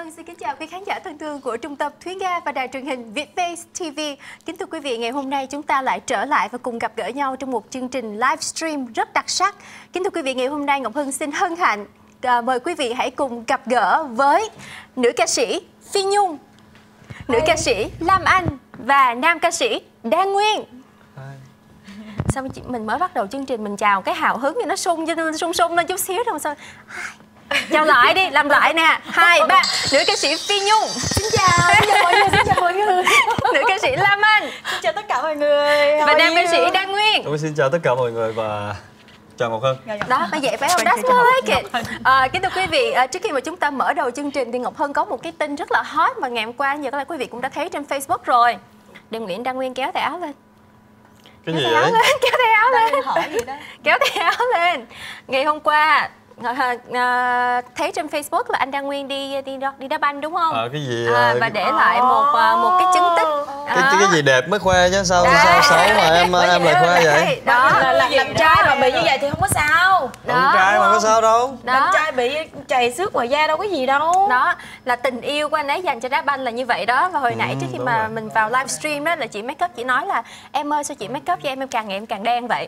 xin kính chào quý khán giả thân thương của Trung tâm Thúy Nga và đài truyền hình Vietface TV. Kính thưa quý vị, ngày hôm nay chúng ta lại trở lại và cùng gặp gỡ nhau trong một chương trình livestream rất đặc sắc. Kính thưa quý vị, ngày hôm nay Ngọc Hân xin hân hạnh mời quý vị hãy cùng gặp gỡ với nữ ca sĩ Phi Nhung, nữ ca sĩ Lam Anh và nam ca sĩ Đan Nguyên. Sao mình mới bắt đầu chương trình mình chào cái hào hứng thì nó sung lên chút xíu đâu sao? Chào lại đi, làm lại nè. 2, 3, nữ ca sĩ Phi Nhung. Xin chào mọi người, Nữ ca sĩ Lam Anh. Xin chào tất cả mọi người. Và nam ca sĩ Đan Nguyên. Tôi xin chào tất cả mọi người và chào Ngọc Hân. Đó, phải vậy phải không? That's more like it. Kính thưa quý vị, trước khi mà chúng ta mở đầu chương trình thì Ngọc Hân có một cái tin rất là hot mà ngày hôm qua như có lẽ quý vị cũng đã thấy trên Facebook rồi. Đừng nghĩ Đan Nguyên kéo tay áo lên. Cái gì vậy? Kéo tay áo lên. Hỏi gì đó? Kéo tay áo lên. Ngày hôm qua thấy trên Facebook là anh Đan Nguyên đi đá banh đúng không? Cái gì? Và để lại một cái chứng tích. Cái gì đẹp mới khoe chứ sao xấu mà em lại khoe vậy? Đó là làm trai mà bị như vậy thì không có sao. Làm trai mà có sao đâu. Làm trai bị chày xước ngoài da đâu có gì đâu. Đó là tình yêu của anh ấy dành cho đá banh là như vậy đó. Và hồi nãy trước khi mà mình vào livestream đó là chị make up chỉ nói là em ơi sao chị make up cho em càng ngày em càng đen vậy.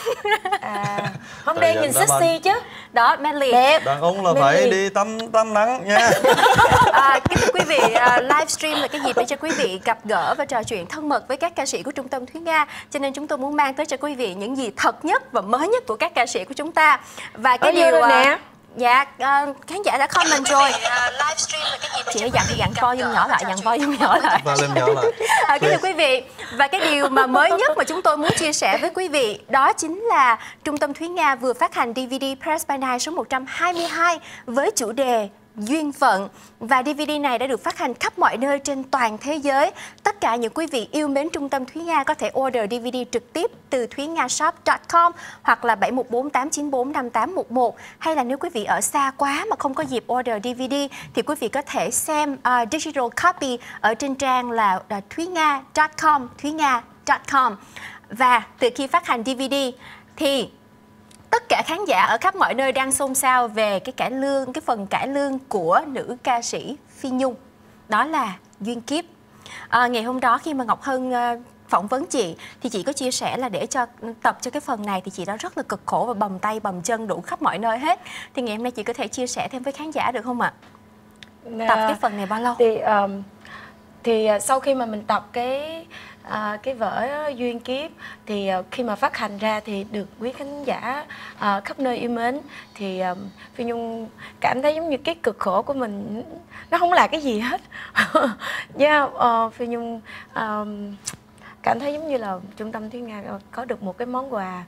Không đen nhìn sexy chứ. Đó, manly. Đẹp. Đàn ông là phải đi tắm nắng nha. Kính thưa quý vị, livestream là cái dịp để cho quý vị gặp gỡ và trò chuyện thân mật với các ca sĩ của Trung tâm Thúy Nga. Cho nên chúng tôi muốn mang tới cho quý vị những gì thật nhất và mới nhất của các ca sĩ của chúng ta. Và cái điều nè. Dạ, khán giả đã comment rồi. Livestream là cái gì chị đã dặn volume nhỏ lại, volume nhỏ lại. Volume nhỏ lại. Kính thưa quý vị, và cái điều mà mới nhất mà chúng tôi muốn chia sẻ với quý vị đó chính là Trung tâm Thúy Nga vừa phát hành DVD Press by Night số 122 với chủ đề Duyên Phận. Và DVD này đã được phát hành khắp mọi nơi trên toàn thế giới. Tất cả những quý vị yêu mến Trung tâm Thúy Nga có thể order DVD trực tiếp từ thuynga.shop.com hoặc là 714-894-5811. Hay là nếu quý vị ở xa quá mà không có dịp order DVD thì quý vị có thể xem digital copy ở trên trang là thuynga.com. Và từ khi phát hành DVD thì tất cả khán giả ở khắp mọi nơi đang xôn xao về cái phần cải lương của nữ ca sĩ Phi Nhung. Đó là duyên kiếp. Ngày hôm đó khi mà Ngọc Hân phỏng vấn chị thì chị có chia sẻ là để tập cho cái phần này thì chị đã rất là cực khổ và bầm tay bầm chân đủ khắp mọi nơi hết. Thì ngày hôm nay chị có thể chia sẻ thêm với khán giả được không ạ? Tập cái phần này bao lâu? Thì sau khi mà mình tập cái vở Duyên Kiếp thì khi mà phát hành ra thì được quý khán giả khắp nơi yêu mến thì Phi Nhung cảm thấy giống như cái cực khổ của mình nó không là cái gì hết. Phi Nhung cảm thấy giống như là Trung tâm Thúy Nga có được một cái món quà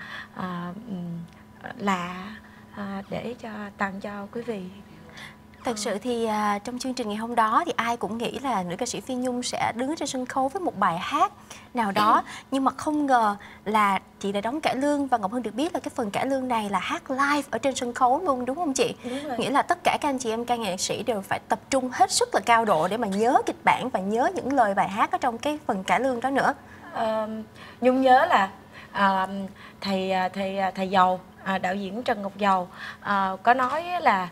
lạ để tặng cho quý vị. Thật sự thì trong chương trình ngày hôm đó thì ai cũng nghĩ là nữ ca sĩ Phi Nhung sẽ đứng trên sân khấu với một bài hát nào đó. Nhưng mà không ngờ là chị đã đóng cải lương. Và Ngọc Hân được biết là cái phần cải lương này là hát live ở trên sân khấu luôn, đúng không chị? Đúng rồi. Nghĩa là tất cả các anh chị em ca nghệ sĩ đều phải tập trung hết sức là cao độ để mà nhớ kịch bản và nhớ những lời bài hát ở trong cái phần cải lương đó nữa. Nhung nhớ là thầy Dầu, đạo diễn Trần Ngọc Dầu có nói là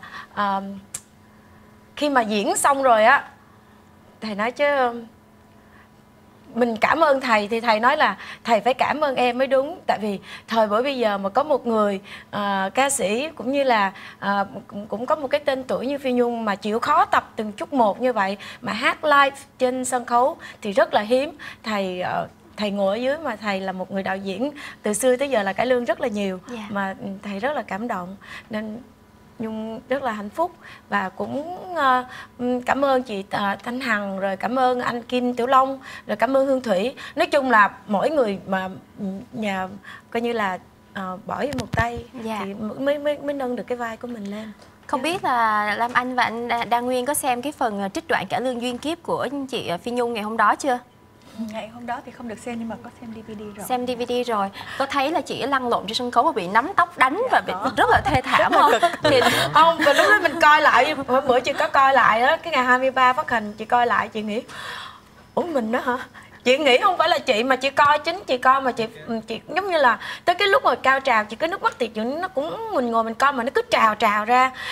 khi mà diễn xong rồi á, thầy nói chứ mình cảm ơn thầy, thì thầy nói là thầy phải cảm ơn em mới đúng. Tại vì thời buổi bây giờ mà có một người ca sĩ cũng như là cũng có một cái tên tuổi như Phi Nhung mà chịu khó tập từng chút một như vậy mà hát live trên sân khấu thì rất là hiếm. Thầy ngồi ở dưới mà thầy là một người đạo diễn từ xưa tới giờ là cải lương rất là nhiều. Mà thầy rất là cảm động nên Nhung rất là hạnh phúc và cũng cảm ơn chị Thanh Hằng, rồi cảm ơn anh Kim Tiểu Long, rồi cảm ơn Hương Thủy. Nói chung là mỗi người mà nhà coi như là bỏ vô một tay thì mới nâng được cái vai của mình lên. Không biết là Lam Anh và anh Đan Nguyên có xem cái phần trích đoạn cải lương Duyên Kiếp của chị Phi Nhung ngày hôm đó chưa? Ngày hôm đó thì không được xem nhưng mà có xem DVD rồi. Xem DVD rồi. Có thấy là chị lăn lộn trên sân khấu và bị nắm tóc đánh và bị rất là thê thảm không? Thì không, và lúc đó mình coi lại, bữa chị có coi lại đó, cái ngày 23 phát hành chị coi lại chị nghĩ ủa mình đó hả? Chị nghĩ không phải là chị mà chị coi, chính chị coi mà chị giống như là tới cái lúc mà cao trào chị cái nước mắt thì nó cũng mình ngồi mình coi mà nó cứ trào ra.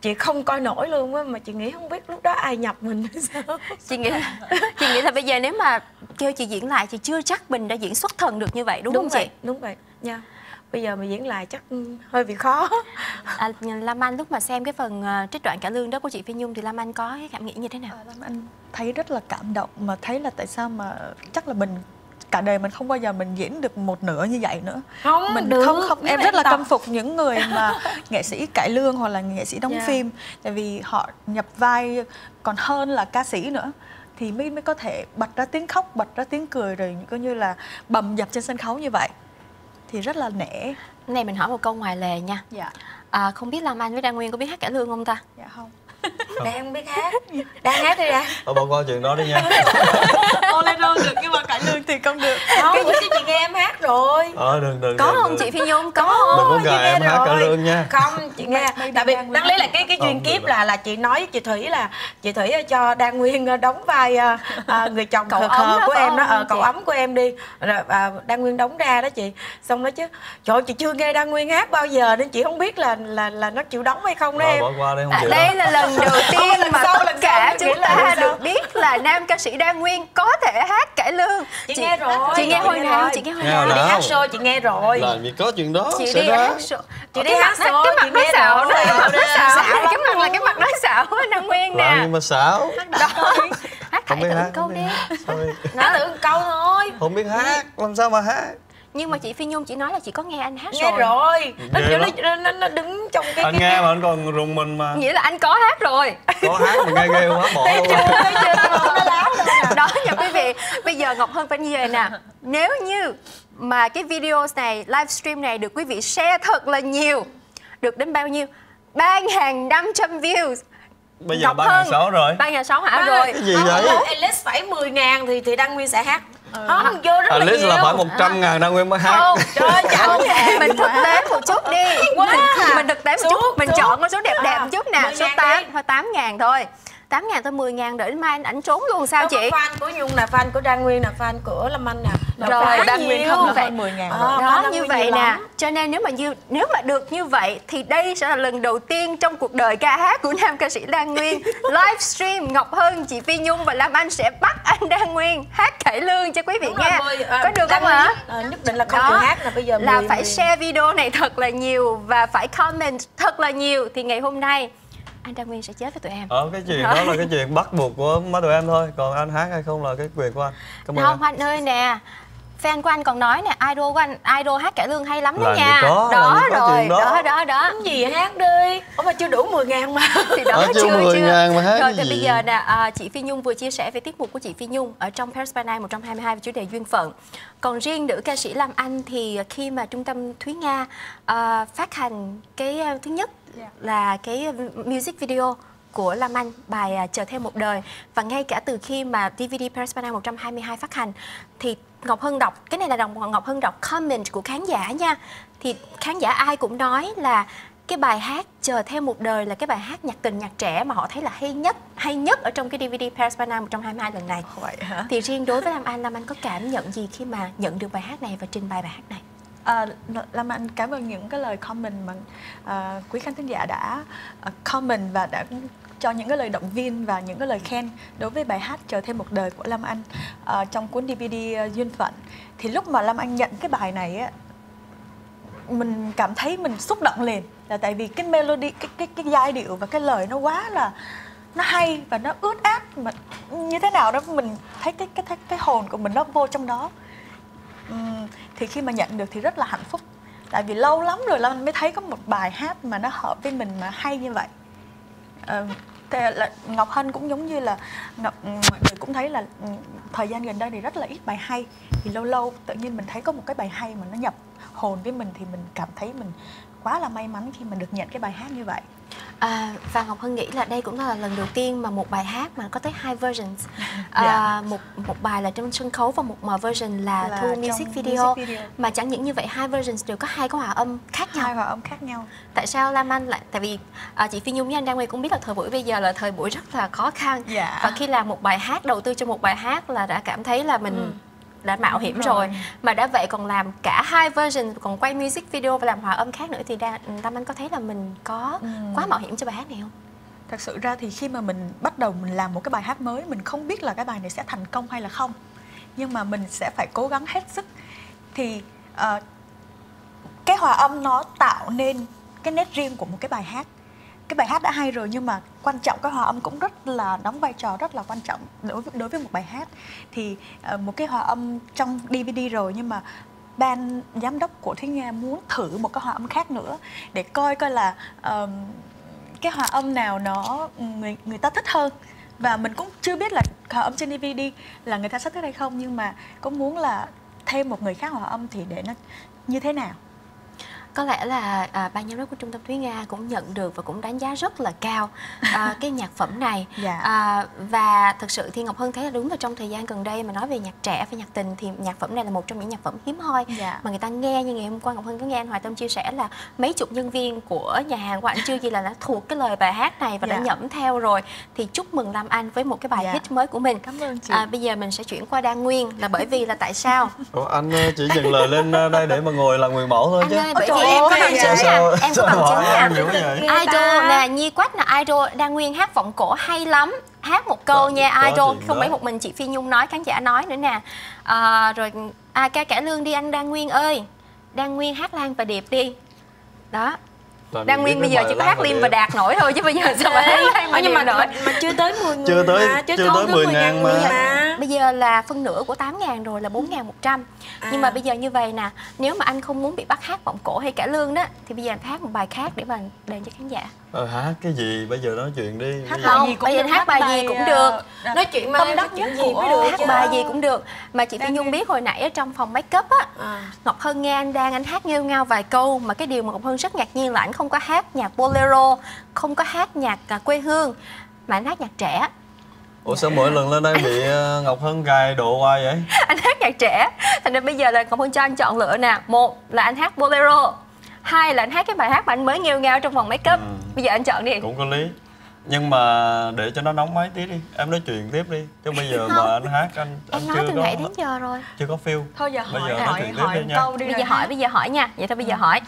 chị không coi nổi luôn á, mà chị nghĩ không biết lúc đó ai nhập mình hay sao. Chị nghĩ là bây giờ nếu mà kêu chị diễn lại thì chưa chắc mình đã diễn xuất thần được như vậy, đúng không chị? Đúng vậy nha. Bây giờ mà diễn lại chắc hơi bị khó. Lam Anh lúc mà xem cái phần trích đoạn cải lương đó của chị Phi Nhung thì Lam Anh có cái cảm nghĩ như thế nào? Lam Anh thấy rất là cảm động, mà thấy là tại sao mà chắc là mình cả đời mình không bao giờ mình diễn được một nửa như vậy nữa. Không mình được. không em rất là khâm phục những người mà nghệ sĩ cải lương hoặc là nghệ sĩ đóng phim, tại vì họ nhập vai còn hơn là ca sĩ nữa, thì mới có thể bật ra tiếng khóc, bật ra tiếng cười, rồi coi như là bầm dập trên sân khấu như vậy, thì rất là nể. Này mình hỏi một câu ngoài lề nha. Dạ. Không biết Lam Anh với Đan Nguyên có biết hát cải lương không ta? Dạ không. Đang biết hát. Đang hát đi ra. Bỏ qua chuyện đó đi nha. Bolero được nhưng mà cải lương thì không được. Không, bữa chứ chị nghe em hát rồi. Đừng. Có không chị Phi Nhung? Có không? Đừng có gài em hát cải lương nha. Không, chị nghe. Tại vì đáng lý là cái duyên kiếp là chị nói với chị Thủy là chị Thủy cho Đan Nguyên đóng vai người chồng khờ khờ của em đó, cậu ấm của em đi. Rồi Đan Nguyên đóng ra đó chị. Xong đó chứ. Trời ơi, chị chưa nghe Đan Nguyên hát bao giờ nên chị không biết là nó chịu đóng hay không đó em. Bỏ qua đi, không chịu. Đây là lần đầu tiên mà tất cả chúng ta được biết là nam ca sĩ Đan Nguyên có thể hát cải lương. Chị nghe rồi. Chị nghe hồi nào? Chị nghe hồi nào? Đi hát show chị nghe rồi. Làm gì có chuyện đó. Chị đi hát show. Chị đi hát show. Cái mặt nói xạo đó. Cái mặt nói xạo của Đan Nguyên nè. Làm gì mà xạo. Hát Không biết thử hát. câu đi. Nói thử câu thôi. Không biết hát, làm sao mà hát. Nhưng mà chị Phi Nhung chỉ nói là chị có nghe anh hát Nghe rồi. Nó đứng trong cái Anh nghe mà anh còn rùng mình mà. Nghĩa là anh có hát rồi. Có hát mà nghe ghê quá, bỏ luôn. Đó nha quý vị. Bây giờ Ngọc Hân phải như vậy nè. Nếu như mà cái video này, livestream này được quý vị share thật là nhiều, được đến bao nhiêu? 3.500 views. Bây giờ 3.600 rồi. 3.600 hả rồi? Cái gì vậy? At least phải 10.000 thì Đan Nguyên sẽ hát. Không, vô rất là At least nhiều. là phải 100.000 Đan Nguyên mới hát. Không, trời chẳng mình thực tế một chút đi. Mình thực tế một chút, mình chọn con số đẹp đẹp một chút nè. Số 8, thôi 8.000 thôi. 8.000 tới 10.000 để mai ảnh trốn luôn sao chị? Fan của Nhung nè, fan của Đan Nguyên nè, fan của Lâm Anh nè. Rồi Đan Nguyên không là hơn 10.000 rồi. Đó, như vậy nè. Cho nên nếu mà được như vậy thì đây sẽ là lần đầu tiên trong cuộc đời ca hát của nam ca sĩ Đan Nguyên. Livestream Ngọc Hân, chị Phi Nhung và Lam Anh sẽ bắt anh Đan Nguyên hát cải lương cho quý vị nha. Có được không ạ? Nhất định là không chịu hát nè, bây giờ là phải share video này thật là nhiều và phải comment thật là nhiều thì ngày hôm nay anh Đan Nguyên sẽ chết với tụi em. Cái chuyện đó là cái chuyện bắt buộc của mấy tụi em thôi. Còn anh hát hay không là cái quyền của anh. Cảm ơn không anh ơi nè. Fan của anh còn nói nè, idol của anh, idol hát cải lương hay lắm đó làm nha. Đó rồi, đó. Cái gì hát đi. Ủa mà chưa đủ 10.000 mà. Thì đó chưa 10.000 mà hát rồi cái thì gì? bây giờ nè, chị Phi Nhung vừa chia sẻ về tiết mục của chị Phi Nhung ở trong Paris by Night 122 về chủ đề duyên phận. Còn riêng nữ ca sĩ Lam Anh thì khi mà trung tâm Thúy Nga phát hành cái thứ nhất là cái music video của Lam Anh, bài Chờ Thêm Một Đời, và ngay cả từ khi mà DVD Paris by Night 122 phát hành thì Ngọc Hân đọc, cái này là Ngọc Hân đọc comment của khán giả nha, thì khán giả ai cũng nói là cái bài hát Chờ Thêm Một Đời là cái bài hát nhạc tình, nhạc trẻ mà họ thấy là hay nhất ở trong cái DVD Paris by Night 122 lần này. Vậy hả? Thì riêng đối với Lam Anh có cảm nhận gì khi mà nhận được bài hát này và trình bày bài hát này? Lam Anh cảm ơn những cái lời comment mà quý khán thính giả đã comment và đã cho những cái lời động viên và những cái lời khen đối với bài hát Chờ Thêm Một Đời của Lam Anh trong cuốn DVD Duyên Phận. Thì lúc mà Lam Anh nhận cái bài này á, mình cảm thấy mình xúc động liền, là tại vì cái melody, cái giai điệu và cái lời nó quá là nó hay và nó ướt át, mà như thế nào đó mình thấy cái hồn của mình nó vô trong đó. Thì khi mà nhận được thì rất là hạnh phúc, tại vì lâu lắm rồi Lam Anh mới thấy có một bài hát mà nó hợp với mình mà hay như vậy. Ngọc Hân cũng giống như là mọi người cũng thấy là thời gian gần đây thì rất là ít bài hay, thì lâu lâu tự nhiên mình thấy có một cái bài hay mà nó nhập hồn với mình thì mình cảm thấy mình quá là may mắn khi mà được nhận cái bài hát như vậy. Và Ngọc Hân nghĩ là đây cũng là lần đầu tiên mà một bài hát mà có tới 2 versions. Một bài là trong sân khấu và một version là thu music video. Mà chẳng những như vậy, 2 versions đều có 2 cái hòa âm khác nhau. 2 hòa âm khác nhau. Tại sao Lam Anh lại? Tại vì chị Phi Nhung với anh Đan Nguyên cũng biết là thời buổi bây giờ là thời buổi rất là khó khăn. Và khi làm một bài hát, đầu tư cho một bài hát là đã cảm thấy là mình đã mạo hiểm rồi. Mà đã vậy còn làm cả hai version, còn quay music video và làm hòa âm khác nữa, thì Tâm Anh có thấy là mình có quá mạo hiểm cho bài hát này không? Thật sự ra thì khi mà mình bắt đầu mình làm một cái bài hát mới, mình không biết là cái bài này sẽ thành công hay là không, nhưng mà mình sẽ phải cố gắng hết sức. Thì cái hòa âm nó tạo nên cái nét riêng của một cái bài hát. Cái bài hát đã hay rồi, nhưng mà quan trọng cái hòa âm cũng rất là đóng vai trò rất là quan trọng đối với một bài hát. Thì một cái hòa âm trong DVD rồi, nhưng mà ban giám đốc của Thúy Nga muốn thử một cái hòa âm khác nữa để coi là cái hòa âm nào nó người ta thích hơn. Và mình cũng chưa biết là hòa âm trên DVD là người ta sẽ thích hay không, nhưng mà cũng muốn là thêm một người khác hòa âm thì để nó như thế nào. Có lẽ là ban giám đốc của Trung tâm Thúy Nga cũng nhận được và cũng đánh giá rất là cao cái nhạc phẩm này. Và thực sự thì Ngọc Hân thấy là đúng là trong thời gian gần đây mà nói về nhạc trẻ và nhạc tình thì nhạc phẩm này là một trong những nhạc phẩm hiếm hoi mà người ta nghe. Như ngày hôm qua Ngọc Hân có nghe anh Hoài Tâm chia sẻ là mấy chục nhân viên của nhà hàng của anh chưa gì là đã thuộc cái lời bài hát này và đã nhẩm theo rồi. Thì chúc mừng Lam Anh với một cái bài hit mới của mình. Cảm ơn chị. Bây giờ mình sẽ chuyển qua Đan Nguyên, là bởi vì là tại sao? Anh chỉ dừng lời lên đây để mà ngồi là người mẫu thôi chứ. Bởi vì em có bằng chứng nè, em có bằng chứng nè. Idol nè, Nhi Quách là Idol, Đan Nguyên hát vọng cổ hay lắm. Hát một câu nha, Idol, không phải một mình chị Phi Nhung nói, khán giả nói nữa nè. Rồi ca cải lương đi anh Đan Nguyên ơi. Đan Nguyên hát Lan và Điệp đi. Đó. Đan Nguyên bây giờ chỉ có hát Liêm và Đạt nổi thôi, chứ bây giờ sao mà hát Lan và Điệp nổi. Mà chưa tới 10 người chưa tới 10.000 mà. Bây giờ là phân nửa của 8.000 rồi, là 4.100. Nhưng mà bây giờ như vậy nè, nếu mà anh không muốn bị bắt hát vọng cổ hay cải lương đó, thì bây giờ anh hát một bài khác để mà đền cho khán giả. Hát cái gì? Bây giờ nói chuyện đi. Không, bây giờ hát bài gì cũng được. Nói chuyện mà đắc chuyện gì mới được. Hát bài gì cũng được. Mà chị Phi Nhung biết hồi nãy ở trong phòng make up á, Ngọc Hân nghe anh hát nghêu ngao vài câu, mà cái điều mà Ngọc Hân rất ngạc nhiên là anh không có hát nhạc bolero, không có hát nhạc quê hương, mà anh hát nhạc trẻ. Ủa sao mỗi lần lên đây bị Ngọc Hân gài độ hoài vậy? Anh hát nhạc trẻ, thành ra bây giờ là Ngọc Hân cho anh chọn lựa nè. Một là anh hát bolero, hai là anh hát cái bài hát mà anh mới nghêu ngao trong phòng make up. Bây giờ anh chọn đi. Cũng có lý. Nhưng mà để cho nó nóng máy tí đi, em nói chuyện tiếp đi. Chứ bây giờ mà anh hát anh em nói từ nãy đến giờ rồi. Chưa có feel. Thôi giờ bây hỏi câu đi. Bây giờ hỏi nha. Vậy thôi bây giờ hỏi.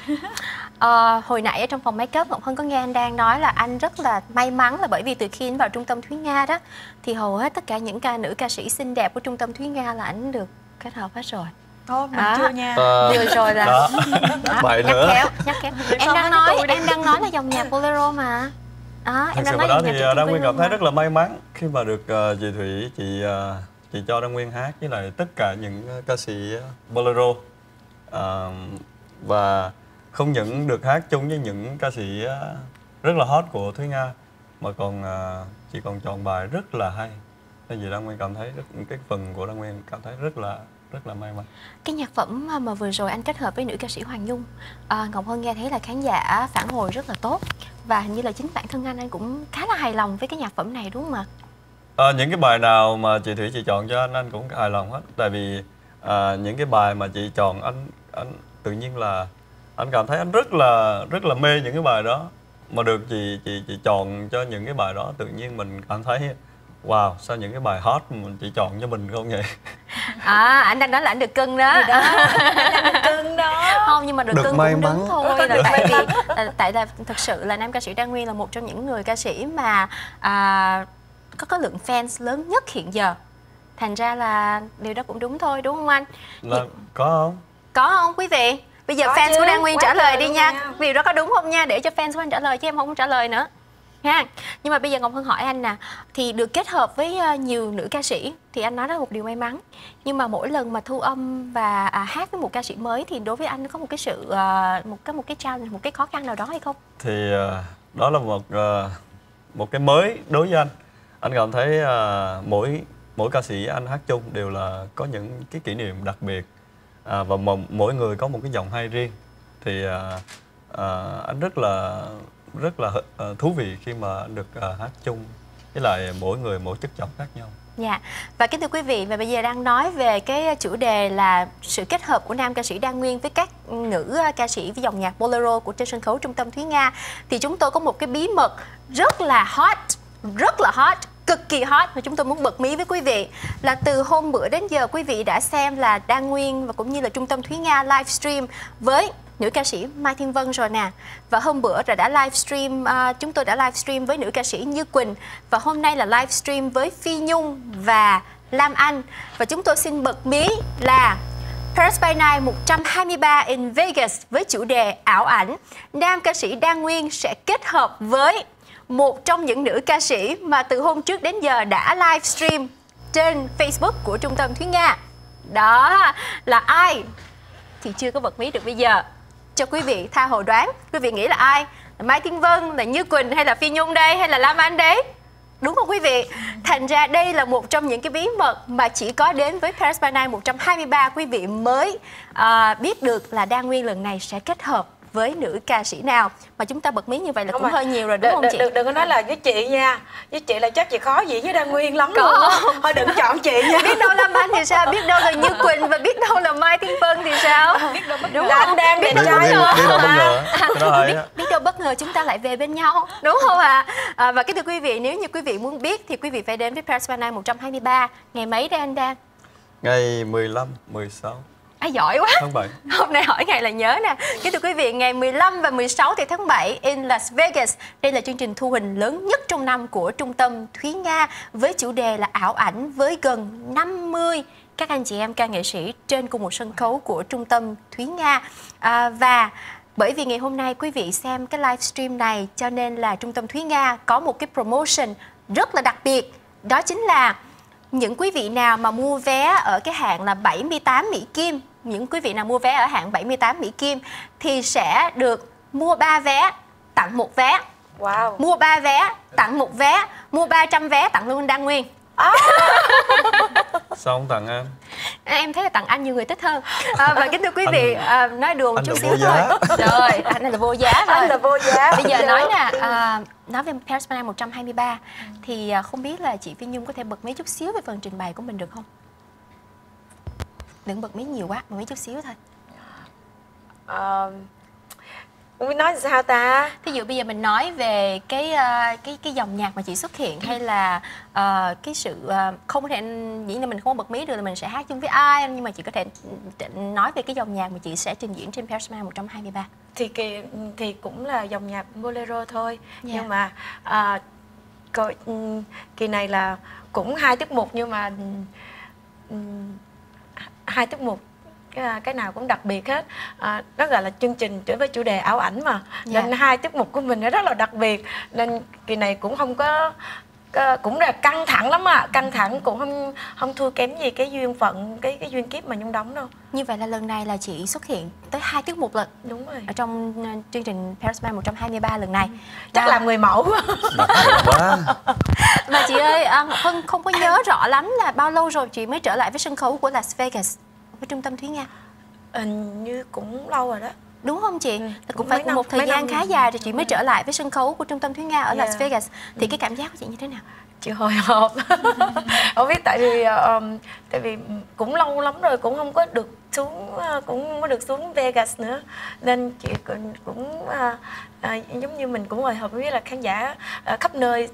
Hồi nãy ở trong phòng make up Ngọc Hân có nghe anh đang nói là anh rất là may mắn là bởi vì từ khi anh vào Trung tâm Thúy Nga đó thì hầu hết tất cả những nữ ca sĩ xinh đẹp của Trung tâm Thúy Nga là anh được kết hợp hết rồi. Thôi mình chưa nha. Vừa rồi là bài nữa. Nhắc khéo. Em đang nói là dòng nhạc bolero mà. Thật sự đó thì Đan Nguyên cảm thấy rất là may mắn khi mà được chị Thủy, chị cho Đan Nguyên hát với lại tất cả những ca sĩ bolero, và không những được hát chung với những ca sĩ rất là hot của Thúy Nga mà còn chị còn chọn bài rất là hay. Nên vì Đan Nguyên cảm thấy cái phần của Đan Nguyên cảm thấy rất là may mắn. Cái nhạc phẩm mà vừa rồi anh kết hợp với nữ ca sĩ Hoàng Nhung, Ngọc Hân nghe thấy là khán giả phản hồi rất là tốt, và hình như là chính bản thân anh cũng khá là hài lòng với cái nhạc phẩm này đúng không ạ? Những cái bài nào mà chị Thủy chị chọn cho anh cũng hài lòng hết. Tại vì những cái bài mà chị chọn anh tự nhiên là anh cảm thấy anh rất là mê những cái bài đó, mà được chị chọn cho những cái bài đó, tự nhiên mình cảm thấy wow, sao những cái bài hot mà mình chỉ chọn cho mình không vậy? Anh đang nói là anh được cưng đó. Anh được cưng đó. Không, nhưng mà được cưng may cũng mắn đúng thôi. Là tại là thực sự là nam ca sĩ Đan Nguyên là một trong những người ca sĩ mà có lượng fans lớn nhất hiện giờ. Thành ra là điều đó cũng đúng thôi, đúng không anh? Có không? Có không quý vị? Bây giờ fans của Đan Nguyên trả lời đi nha. Điều đó có đúng không nha, để cho fans của anh trả lời chứ em không trả lời nữa ha. Nhưng mà bây giờ Ngọc Hân hỏi anh nè, thì được kết hợp với nhiều nữ ca sĩ thì anh nói đó là một điều may mắn, nhưng mà mỗi lần mà thu âm và hát với một ca sĩ mới thì đối với anh có một cái sự một cái challenge, một cái khó khăn nào đó hay không? Thì đó là một cái mới đối với anh. Anh cảm thấy mỗi ca sĩ anh hát chung đều là có những cái kỷ niệm đặc biệt, và mỗi người có một cái giọng hay riêng. Thì anh rất là thú vị khi mà anh được hát chung với lại mỗi người mỗi chất giọng khác nhau. Dạ. Và kính thưa quý vị, và bây giờ đang nói về cái chủ đề là sự kết hợp của nam ca sĩ Đan Nguyên với các nữ ca sĩ với dòng nhạc bolero của trên sân khấu Trung tâm Thúy Nga, thì chúng tôi có một cái bí mật rất là hot, cực kỳ hot mà chúng tôi muốn bật mí với quý vị là từ hôm bữa đến giờ quý vị đã xem là Đan Nguyên và cũng như là Trung tâm Thúy Nga livestream với nữ ca sĩ Mai Thiên Vân rồi nè. Và hôm bữa đã livestream, chúng tôi đã livestream với nữ ca sĩ Như Quỳnh. Và hôm nay là livestream với Phi Nhung và Lam Anh. Và chúng tôi xin bật mí là Paris by Night 123 in Vegas với chủ đề ảo ảnh. Nam ca sĩ Đan Nguyên sẽ kết hợp với một trong những nữ ca sĩ mà từ hôm trước đến giờ đã livestream trên Facebook của Trung tâm Thúy Nga. Đó là ai thì chưa có bật mí được bây giờ. Cho quý vị tha hồ đoán. Quý vị nghĩ là ai? Là Mai Thiên Vân, là Như Quỳnh hay là Phi Nhung đây, hay là Lam Anh đấy? Đúng không quý vị? Thành ra đây là một trong những cái bí mật mà chỉ có đến với Paris by Night 123 quý vị mới biết được là Đan Nguyên lần này sẽ kết hợp với nữ ca sĩ nào. Mà chúng ta bật mí như vậy là cũng hơi nhiều rồi đúng không chị? Đừng có nói là với chị nha. Với chị là chắc chị khó gì với Đan Nguyên lắm luôn á. Thôi đừng chọn chị nha. Biết đâu Lam Anh thì sao? Biết đâu là Như Quỳnh và biết đâu là Mai Thiên Vân thì sao? Đúng không? Anh đang biết đâu bất ngờ. Biết đâu bất ngờ chúng ta lại về bên nhau, đúng không ạ? Và kính thưa quý vị, nếu như quý vị muốn biết thì quý vị phải đến với Paris by Night 123. Ngày mấy đây anh Đan? Ngày 15, 16 giỏi quá. tháng 7. Hôm nay hỏi ngày là nhớ nè. Kính thưa quý vị, ngày 15 và 16 tháng 7 in Las Vegas. Đây là chương trình thu hình lớn nhất trong năm của Trung tâm Thúy Nga với chủ đề là ảo ảnh với gần 50 các anh chị em ca nghệ sĩ trên cùng một sân khấu của Trung tâm Thúy Nga. Và bởi vì ngày hôm nay quý vị xem cái livestream này cho nên là Trung tâm Thúy Nga có một cái promotion rất là đặc biệt. Đó chính là những quý vị nào mà mua vé ở cái hạng là 78 Mỹ Kim, những quý vị nào mua vé ở hạng 78 Mỹ Kim thì sẽ được mua 3 vé tặng 1 vé. Wow. Mua 3 vé tặng 1 vé, mua 300 vé tặng luôn Đan Nguyên. Sao không tặng em? Em thấy là tặng anh nhiều người thích hơn. Và kính thưa quý vị, nói đùa một chút xíu thôi. Rồi, anh này là vô giá rồi. Anh là vô giá. Bây giờ nói nè, nói về Paris by Night 123 thì không biết là chị Phi Nhung có thể bật mí chút xíu về phần trình bày của mình được không? Đừng bật mí nhiều quá, bật mí chút xíu thôi. Không biết nói sao ta. Thí dụ bây giờ mình nói về cái dòng nhạc mà chị xuất hiện hay là cái sự không có thể dĩ nhiên mình không bật mí được là mình sẽ hát chung với ai, nhưng mà chị có thể nói về cái dòng nhạc mà chị sẽ trình diễn trên Paris by Night 123. Thì cũng là dòng nhạc bolero thôi. Nhưng mà kỳ này là cũng 2 tiết mục nhưng mà 2 tiết mục cái nào cũng đặc biệt hết. Đó gọi là chương trình với chủ đề ảo ảnh mà, nên 2 tiết mục của mình nó rất là đặc biệt, nên kỳ này cũng không có cũng là căng thẳng lắm ạ. Căng thẳng cũng không thua kém gì cái duyên phận, cái duyên kiếp mà Nhung đóng đâu. Như vậy là lần này là chị xuất hiện tới 2 tiết mục lần. Đúng rồi. Ở trong chương trình Paris by Night 123 lần này. Chắc làm người mẫu. Quá. Mà chị ơi, Hân không có nhớ rõ lắm là bao lâu rồi chị mới trở lại với sân khấu của Las Vegas với Trung tâm Thúy Nga? Như cũng lâu rồi đó. Đúng không chị? Cũng cũng phải một thời gian khá dài rồi chị mới trở lại với sân khấu của Trung tâm Thúy Nga ở Las Vegas. Thì cái cảm giác của chị như thế nào? Chị hồi hộp. Không biết tại vì cũng lâu lắm rồi cũng không có được xuống, cũng không có được xuống Vegas nữa, nên chị cũng giống như mình cũng hồi hộp. Không biết là khán giả khắp nơi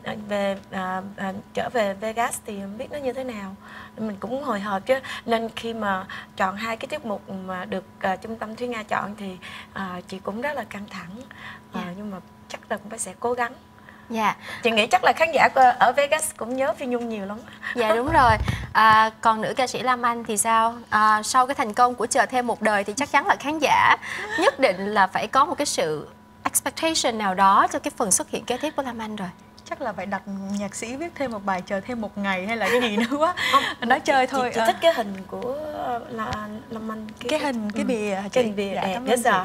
trở về Vegas thì không biết nó như thế nào, mình cũng hồi hộp chứ. Nên khi mà chọn 2 cái tiết mục mà được Trung tâm Thúy Nga chọn thì chị cũng rất là căng thẳng. Nhưng mà chắc là cũng sẽ cố gắng. Dạ. Chị nghĩ chắc là khán giả ở Vegas cũng nhớ Phi Nhung nhiều lắm. Dạ đúng rồi. Còn nữ ca sĩ Lam Anh thì sao? Sau cái thành công của Chờ Thêm Một Đời thì chắc chắn là khán giả nhất định là phải có một cái sự expectation nào đó cho cái phần xuất hiện kế tiếp của Lam Anh rồi. Chắc là phải đặt nhạc sĩ viết thêm một bài Chờ Thêm Một Ngày hay là cái gì nữa quá. Nói chơi thôi. Chị thích cái hình của Lam Anh. Cái hình, cái bìa. Cái bìa đẹp dễ sợ.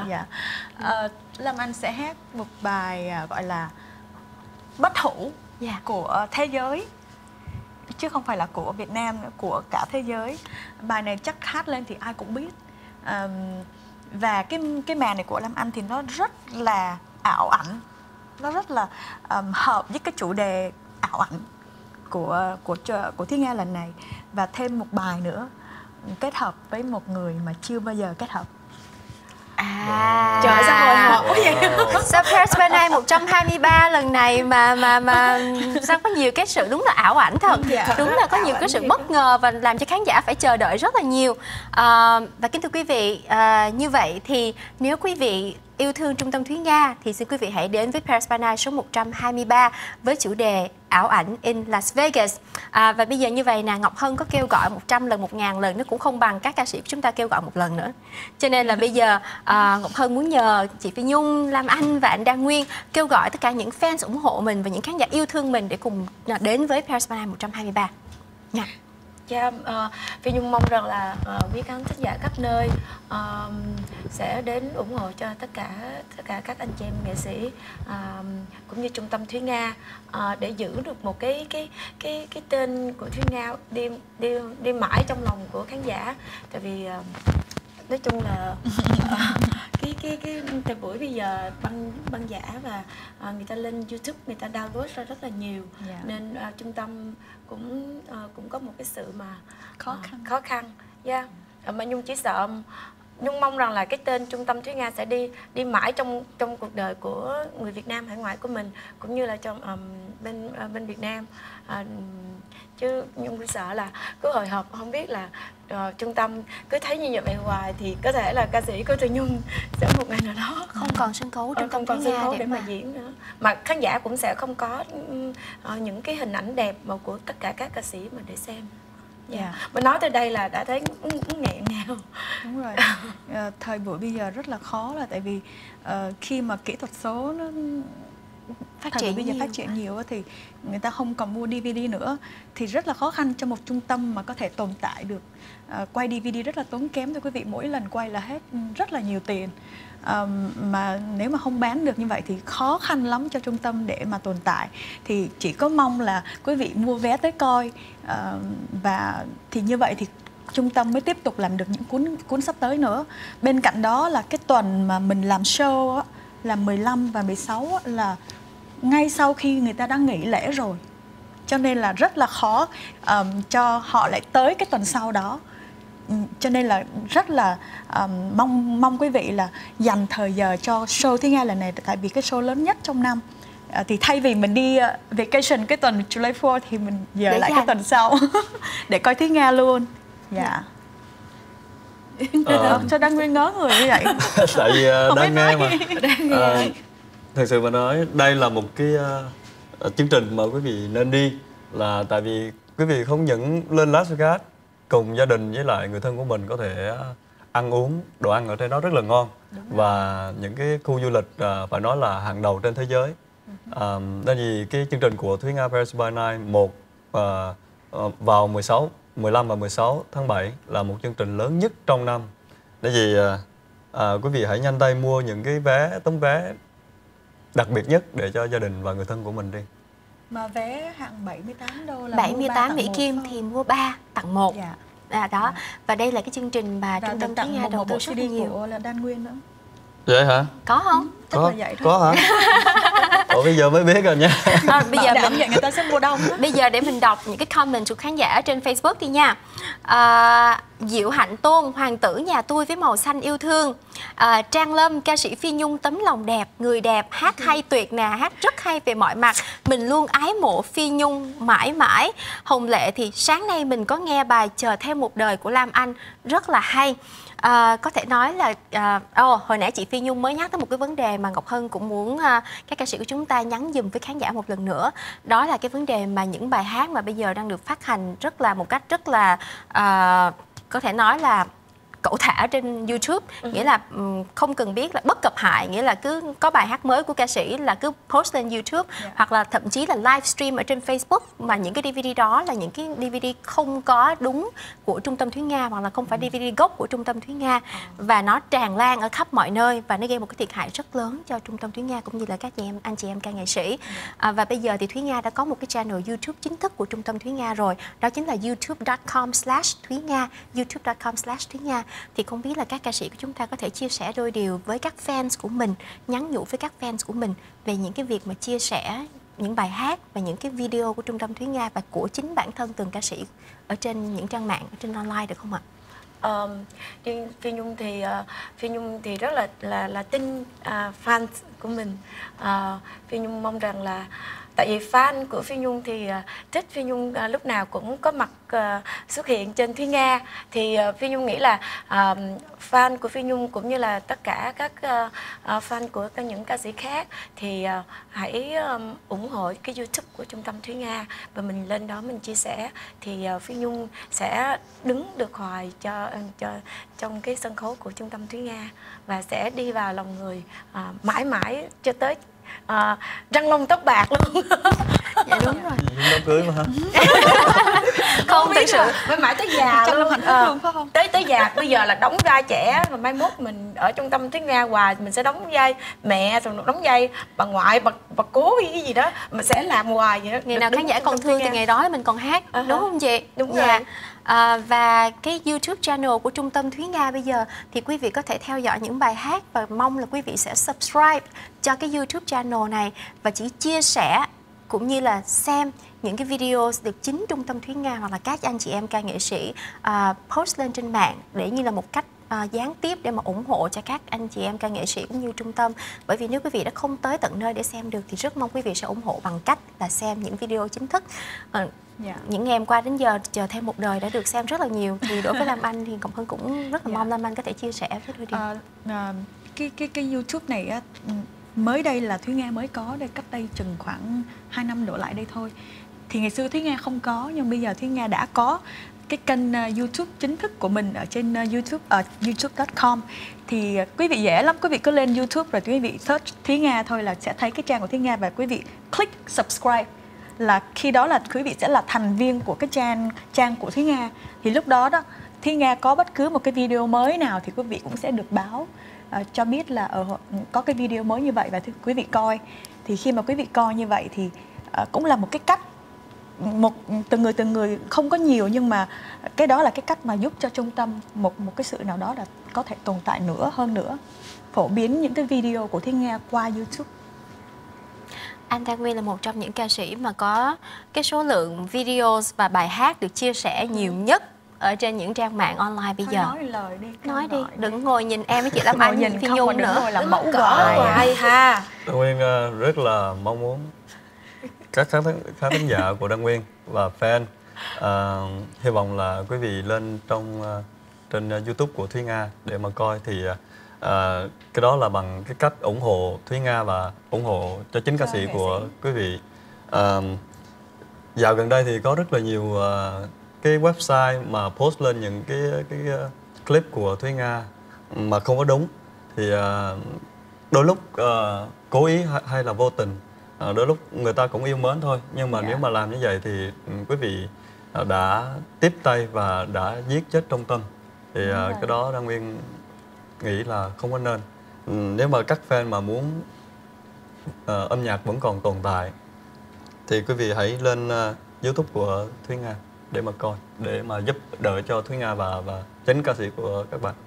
Lam Anh sẽ hát một bài gọi là bất hủ của thế giới, chứ không phải là của Việt Nam nữa, của cả thế giới. Bài này chắc hát lên thì ai cũng biết. Và cái màn này của Lam Anh thì nó rất là ảo ảnh, nó rất là hợp với cái chủ đề ảo ảnh của Thúy Nga lần này. Và thêm một bài nữa kết hợp với một người mà chưa bao giờ kết hợp. Trời ơi, sao hồi hộp quá vậy? Sao Paris by Night 123 lần này mà sao có nhiều cái sự đúng là ảo ảnh thật. Đúng là có nhiều cái sự bất ngờ và làm cho khán giả phải chờ đợi rất là nhiều. Và kính thưa quý vị, như vậy thì nếu quý vị yêu thương Trung tâm Thúy Nga thì xin quý vị hãy đến với Paris by Night số 123 với chủ đề ảo ảnh in Las Vegas. Và bây giờ như vậy nè, Ngọc Hân có kêu gọi 100 lần, 1000 lần nó cũng không bằng các ca sĩ của chúng ta kêu gọi một lần nữa. Cho nên là bây giờ Ngọc Hân muốn nhờ chị Phi Nhung, Lam Anh và anh Đan Nguyên kêu gọi tất cả những fans ủng hộ mình và những khán giả yêu thương mình để cùng đến với Paris by Night 123 nha. Dạ, Phi Nhung mong rằng là quý khán thính giả khắp nơi sẽ đến ủng hộ cho tất cả các anh chị em nghệ sĩ cũng như Trung tâm Thúy Nga để giữ được một cái tên của Thúy Nga đi mãi trong lòng của khán giả. Tại vì nói chung là cái thời buổi bây giờ băng giả và người ta lên YouTube, người ta download ra rất là nhiều, nên trung tâm cũng có một cái sự mà khó khăn. Mà Nhung chỉ sợ, Nhung mong rằng là cái tên Trung tâm Thúy Nga sẽ đi mãi trong cuộc đời của người Việt Nam hải ngoại của mình, cũng như là trong bên Việt Nam. Chứ Nhung cứ sợ là cứ hồi hộp không biết là trung tâm cứ thấy như vậy hoài thì có thể là ca sĩ của Phi Nhung sẽ một ngày nào đó không còn sân khấu Trung tâm không còn Thúy sân Nga khấu để mà diễn nữa, mà khán giả cũng sẽ không có những cái hình ảnh đẹp mà của tất cả các ca sĩ mà để xem. Mà nói tới đây là đã thấy nghẹn ngào. Đúng rồi. Thời buổi bây giờ rất là khó là tại vì khi mà kỹ thuật số nó phát triển nhiều thì người ta không còn mua DVD nữa, thì rất là khó khăn cho một trung tâm mà có thể tồn tại được. Quay DVD rất là tốn kém thưa quý vị, mỗi lần quay là hết rất là nhiều tiền. Mà nếu mà không bán được như vậy thì khó khăn lắm cho trung tâm để mà tồn tại. Thì chỉ có mong là quý vị mua vé tới coi, và thì như vậy thì trung tâm mới tiếp tục làm được những cuốn sắp tới nữa. Bên cạnh đó là cái tuần mà mình làm show á, là 15 và 16 á, là ngay sau khi người ta đã nghỉ lễ rồi, cho nên là rất là khó cho họ lại tới cái tuần sau đó. Cho nên là rất là mong quý vị là dành thời giờ cho show Thúy Nga lần này, tại vì cái show lớn nhất trong năm. Thì thay vì mình đi vacation cái tuần July 4 thì mình dời lại cái tuần sau để coi Thúy Nga luôn. Sao Đan Nguyên ngớ người như vậy? Tại vì đang nghe mà. Thật sự mà nói, đây là một cái chương trình mà quý vị nên đi, là tại vì quý vị không những lên Las Vegas cùng gia đình với lại người thân của mình có thể ăn uống, đồ ăn ở trên đó rất là ngon, và những cái khu du lịch phải nói là hàng đầu trên thế giới. Tại vì cái chương trình của Thúy Nga Paris by Night vào 15 và 16 tháng 7 là một chương trình lớn nhất trong năm. Tại vì quý vị hãy nhanh tay mua những cái tấm vé đặc biệt nhất để cho gia đình và người thân của mình đi. Mà vé hạng 78 đô là 78 Mỹ Kim thì mua 3 tặng 1. Đó. Và đây là cái chương trình mà Trung tâm Thúy Nga đầu tư rất nhiều. Của là Đan Nguyên nữa. Vậy hả? Có không? Có hả? Ủa bây giờ mới biết rồi nha. Bây giờ vậy người ta sẽ mua đông đó. Bây giờ để mình đọc những cái comment của khán giả trên Facebook đi nha. Diệu Hạnh Tôn, hoàng tử nhà tôi với màu xanh yêu thương. Trang Lâm, ca sĩ Phi Nhung tấm lòng đẹp, người đẹp, hát hay tuyệt nè, hát rất hay về mọi mặt. Mình luôn ái mộ Phi Nhung mãi mãi. Hồng Lệ thì sáng nay mình có nghe bài Chờ Thêm Một Đời của Lam Anh, rất là hay. Có thể nói là hồi nãy chị Phi Nhung mới nhắc tới một cái vấn đề mà Ngọc Hân cũng muốn các ca sĩ của chúng ta nhắn dùm với khán giả một lần nữa. Đó là cái vấn đề mà những bài hát mà bây giờ đang được phát hành một cách rất là có thể nói là cẩu thả trên YouTube, nghĩa là không cần biết là bất cập hại, nghĩa là cứ có bài hát mới của ca sĩ là cứ post lên YouTube, hoặc là thậm chí là livestream ở trên Facebook, mà những cái DVD đó là những cái DVD không có đúng của Trung tâm Thúy Nga, hoặc là không phải DVD gốc của Trung tâm Thúy Nga, và nó tràn lan ở khắp mọi nơi và nó gây một cái thiệt hại rất lớn cho Trung tâm Thúy Nga cũng như là các anh chị em ca nghệ sĩ. Và bây giờ thì Thúy Nga đã có một cái channel YouTube chính thức của Trung tâm Thúy Nga rồi, đó chính là youtube.com/Thúy Nga, youtube.com/Thúy Nga. Thì không biết là các ca sĩ của chúng ta có thể chia sẻ đôi điều với các fans của mình, nhắn nhủ với các fans của mình về những cái việc mà chia sẻ những bài hát và những cái video của Trung tâm Thúy Nga và của chính bản thân từng ca sĩ ở trên những trang mạng, ở trên online được không ạ? Phi Nhung thì rất là tin fan của mình. Phi Nhung mong rằng là tại vì fan của Phi Nhung thì thích Phi Nhung lúc nào cũng có mặt xuất hiện trên Thúy Nga, thì Phi Nhung nghĩ là fan của Phi Nhung cũng như là tất cả các fan của những ca sĩ khác thì hãy ủng hộ cái YouTube của Trung tâm Thúy Nga, và mình lên đó mình chia sẻ thì Phi Nhung sẽ đứng được hoài cho trong cái sân khấu của Trung tâm Thúy Nga, và sẽ đi vào lòng người mãi mãi cho tới răng long tóc bạc luôn. Dạ đúng rồi. Đám cưới mà. Không thực sự mãi mãi tới già Trong luôn. hạnh phúc luôn phải không? Tới già, bây giờ là đóng vai trẻ, rồi mai mốt mình ở Trung tâm Thúy Nga hoài mình sẽ đóng vai mẹ, rồi đóng vai bà ngoại, bà cố cái gì đó mình sẽ làm hoài vậy đó. Ngày nào khán giả còn thương thì ngày đó mình còn hát, đúng không chị? Đúng dạ. rồi. Và cái YouTube channel của Trung tâm Thúy Nga bây giờ thì quý vị có thể theo dõi những bài hát, và mong là quý vị sẽ subscribe cho cái YouTube channel này và chỉ chia sẻ cũng như là xem những cái video được chính Trung tâm Thúy Nga hoặc là các anh chị em ca nghệ sĩ post lên trên mạng, để như là một cách gián tiếp để mà ủng hộ cho các anh chị em ca nghệ sĩ cũng như trung tâm. Bởi vì nếu quý vị đã không tới tận nơi để xem được thì rất mong quý vị sẽ ủng hộ bằng cách là xem những video chính thức. Những ngày em qua đến giờ chờ thêm một đời đã được xem rất là nhiều, thì đối với Lam Anh thì Ngọc Hân cũng rất là mong Lam Anh có thể chia sẻ với đôi điều. Cái YouTube này á, mới đây là Thúy Nga mới có, đây cách đây chừng khoảng 2 năm đổ lại đây thôi. Thì ngày xưa Thúy Nga không có, nhưng bây giờ Thúy Nga đã có cái kênh YouTube chính thức của mình ở trên youtube.com. Thì quý vị dễ lắm, quý vị cứ lên YouTube rồi quý vị search Thúy Nga thôi là sẽ thấy cái trang của Thúy Nga, và quý vị click subscribe là khi đó là quý vị sẽ là thành viên của cái trang của Thúy Nga. Thì lúc đó Thúy Nga có bất cứ một cái video mới nào thì quý vị cũng sẽ được báo cho biết là có cái video mới như vậy và quý vị coi. Thì khi mà quý vị coi như vậy thì cũng là một cái cách, từng người không có nhiều, nhưng mà cái đó là cái cách mà giúp cho trung tâm một cái sự nào đó là có thể tồn tại hơn nữa, phổ biến những cái video của Thúy Nga qua YouTube. Anh Đan Nguyên là một trong những ca sĩ mà có cái số lượng videos và bài hát được chia sẻ nhiều nhất ở trên những trang mạng online bây giờ. Nói lời đi. Nói đi, đừng ngồi nhìn em với chị Lam Anh nhìn Phi Nhung nữa. Ngồi làm mẫu hoài ha. Đan Nguyên rất là mong muốn các khán thính giả của Đan Nguyên và fan hy vọng là quý vị lên trên YouTube của Thúy Nga để mà coi, thì cái đó là bằng cái cách ủng hộ Thúy Nga và ủng hộ cho chính ca sĩ của quý vị. Dạo gần đây thì có rất là nhiều cái website mà post lên những cái clip của Thúy Nga mà không có đúng, thì đôi lúc cố ý hay là vô tình, đôi lúc người ta cũng yêu mến thôi, nhưng mà nếu mà làm như vậy thì quý vị đã tiếp tay và đã giết chết trung tâm, thì cái đó Đan Nguyên nghĩ là không có nên. Nếu mà các fan mà muốn âm nhạc vẫn còn tồn tại thì quý vị hãy lên YouTube của Thúy Nga để mà coi, để mà giúp đỡ cho Thúy Nga và chính ca sĩ của các bạn.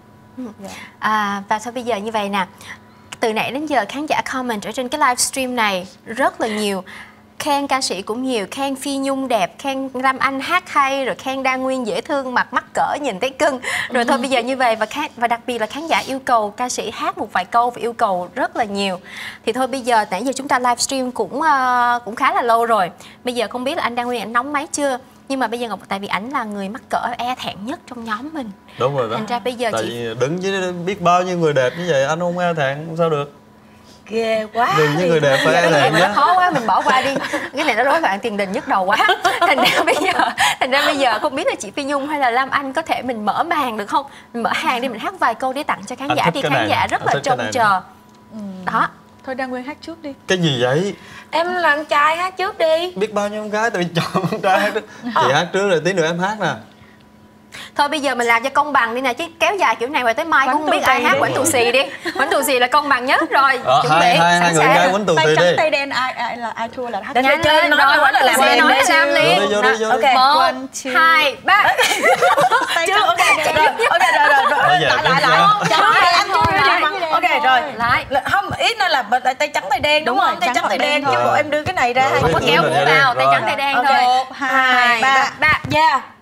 Và sau bây giờ như vậy nè, từ nãy đến giờ khán giả comment ở trên cái livestream này rất là nhiều, khen ca sĩ cũng nhiều, khen Phi Nhung đẹp, khen Lam Anh hát hay, rồi khen Đan Nguyên dễ thương, mặt mắc cỡ nhìn thấy cưng. Rồi thôi bây giờ như vậy, và đặc biệt là khán giả yêu cầu ca sĩ hát một vài câu và yêu cầu rất là nhiều. Thì thôi bây giờ nãy giờ chúng ta livestream cũng khá là lâu rồi. Bây giờ không biết là anh Đan Nguyên anh nóng máy chưa? Nhưng mà bây giờ tại vì ảnh là người mắc cỡ e thẹn nhất trong nhóm mình. Đúng rồi đó. Thành ra bây giờ tại vì đứng với biết bao nhiêu người đẹp như vậy anh không e thẹn sao được. Ghê quá. Đừng với người đẹp phải e thẹn nhé. Khó quá mình bỏ qua đi. Cái này nó rối loạn tiền đình nhức đầu quá. Thành ra bây giờ không biết là chị Phi Nhung hay là Lam Anh có thể mình mở màn được không? Mình mở hàng đi, mình hát vài câu để tặng cho khán giả, thì khán giả rất là trông chờ. Đó. Thôi Đan Nguyên hát trước đi. Cái gì vậy? Em là con trai hát trước đi. Biết bao nhiêu con gái tại vì chọn con trai hát trước. Chị hát trước rồi tí nữa em hát nè. Thôi bây giờ mình làm cho công bằng đi nè, chứ kéo dài kiểu này mà tới mai cũng không biết ai hát Quánh Tù Xì đi. Quánh Tù Xì là công bằng nhất rồi. Chuẩn bị hai người gái Quánh Tù Xì đi. Tay trắng tay đen ai thua là hát. Nhanh lên nói là làm liền. Vô đi. Ok. 1, 2, 3. Chưa, ok rồi. Lại. Ok rồi. Lại. Không, ý nó là tay trắng tay đen đúng không? Tay trắng tay đen chứ bộ em đưa cái này ra. Không có kéo múa vào, tay trắng tay đen thôi. 1, 2, 3. Yeah.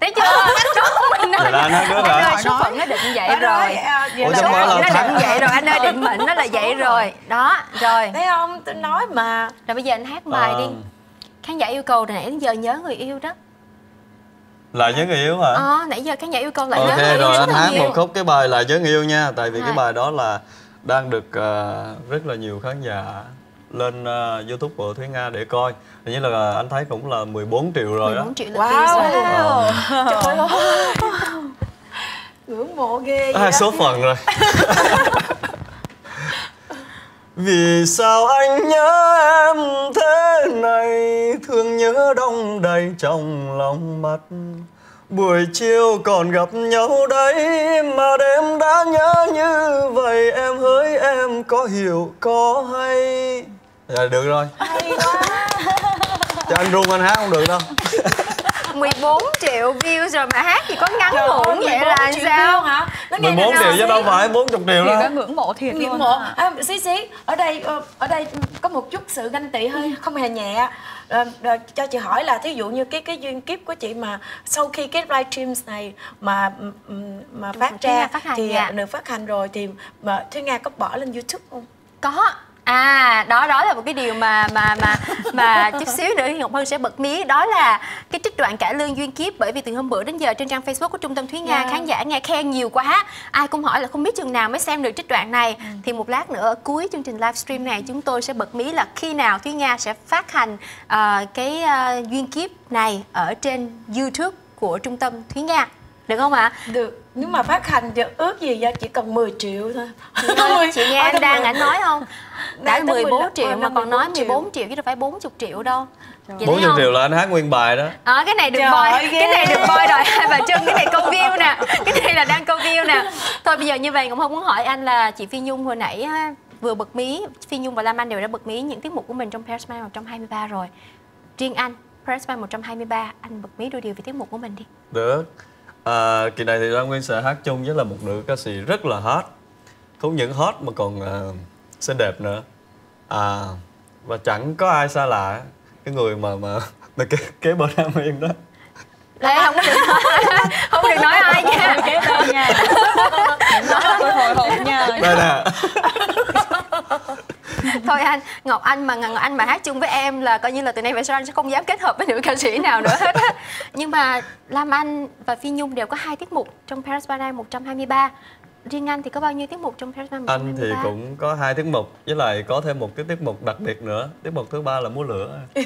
Thấy chưa? Đúng của mình Vậy là anh hát trước Anh ơi, hả? số phận nó định vậy rồi. Ủa, Số chứ mới phận là nó thắng. định vậy rồi, anh ơi, định mệnh nó là vậy rồi. Đó, rồi. Thấy không, tôi nói mà. Rồi bây giờ anh hát bài đi. Khán giả yêu cầu từ nãy đến giờ nhớ người yêu đó. Lại nhớ người yêu hả? Nãy giờ khán giả yêu cầu lại nhớ người Ok yêu rồi, rất anh là hát nhiều. một khúc cái bài Lại nhớ người yêu nha. Tại vì Rồi. cái bài đó là đang được rất là nhiều khán giả lên YouTube của Thúy Nga để coi. Hình như là anh thấy cũng là 14 triệu rồi đó. 14 triệu lượt views rồi. Wow. Trời ơi. Ngưỡng mộ ghê vậy. Số phận rồi. Vì sao anh nhớ em thế này, thương nhớ đong đầy trong lòng mắt. Buổi chiều còn gặp nhau đấy, mà đêm đã nhớ như vậy. Em hỡi em có hiểu có hay. Dạ được rồi. Hay quá. Cho anh run anh hát không được đâu. 14 triệu views rồi mà hát thì có ngắn Trời ơi, ngủn vậy 14 là triệu sao? view hả? Nó nghe 14 nào triệu chứ xí? đâu phải 40 triệu Thì đó. có ngưỡng mộ thiệt Ngưỡng luôn mộ. á. Xí ở đây có một chút sự ganh tị hơi không hề nhẹ. Cho chị hỏi là thí dụ như cái duyên kiếp của chị mà sau khi cái livestream này mà phát Thúy Nga ra phát hành, thì dạ. được phát hành rồi thì mà Thúy Nga có bỏ lên YouTube không? Có. Đó là một cái điều mà chút xíu nữa thì Ngọc Hân sẽ bật mí, đó là cái trích đoạn cải lương duyên kiếp. Bởi vì từ hôm bữa đến giờ trên trang Facebook của Trung tâm Thúy Nga, khán giả nghe khen nhiều quá, ai cũng hỏi là không biết chừng nào mới xem được trích đoạn này. Thì một lát nữa ở cuối chương trình livestream này chúng tôi sẽ bật mí là khi nào Thúy Nga sẽ phát hành cái duyên kiếp này ở trên YouTube của Trung tâm Thúy Nga, được không ạ? Được, nhưng mà phát hành thì ước gì ra chỉ cần 10 triệu thôi. Chị nghe anh đang ảnh nói không? Đã Đang tới 14 triệu 15, mà còn nói 14 14 triệu chứ đâu phải 40 triệu đâu. Chị thấy 40 không? triệu là anh hát nguyên bài đó. Cái này được Trời voi, ơi, ghê. cái này được voi rồi hai bà Trưng, cái này câu view nè, cái này là đang câu view nè. Thôi bây giờ như vậy Ngọc Hân muốn hỏi anh là chị Phi Nhung hồi nãy vừa bật mí, Phi Nhung và Lam Anh đều đã bật mí những tiết mục của mình trong Paris Smile 123 rồi. Riêng anh, Paris Smile 123, anh bật mí đôi điều về tiết mục của mình đi. Được. Kỳ này thì Lam Nguyên sẽ hát chung với là một nữ ca sĩ rất là hot. Không những hot mà còn xinh đẹp nữa. Và chẳng có ai xa lạ cái người mà kế bên Lam Nguyên đó. Đây không có được nói, không được nói ai nha. Kế bên nha. Đừng nói là tôi hồi hộp nha. Đây nè. Thôi Ngọc Anh mà hát chung với em là coi như là từ nay về sau anh sẽ không dám kết hợp với nữ ca sĩ nào nữa hết á. Nhưng mà Lam Anh và Phi Nhung đều có 2 tiết mục trong Paris by Night 123. Riêng anh thì có bao nhiêu tiết mục trong Paris by Night 123? Anh thì cũng có 2 tiết mục, với lại có thêm một cái tiết mục đặc biệt nữa. Tiết mục thứ 3 là múa lửa.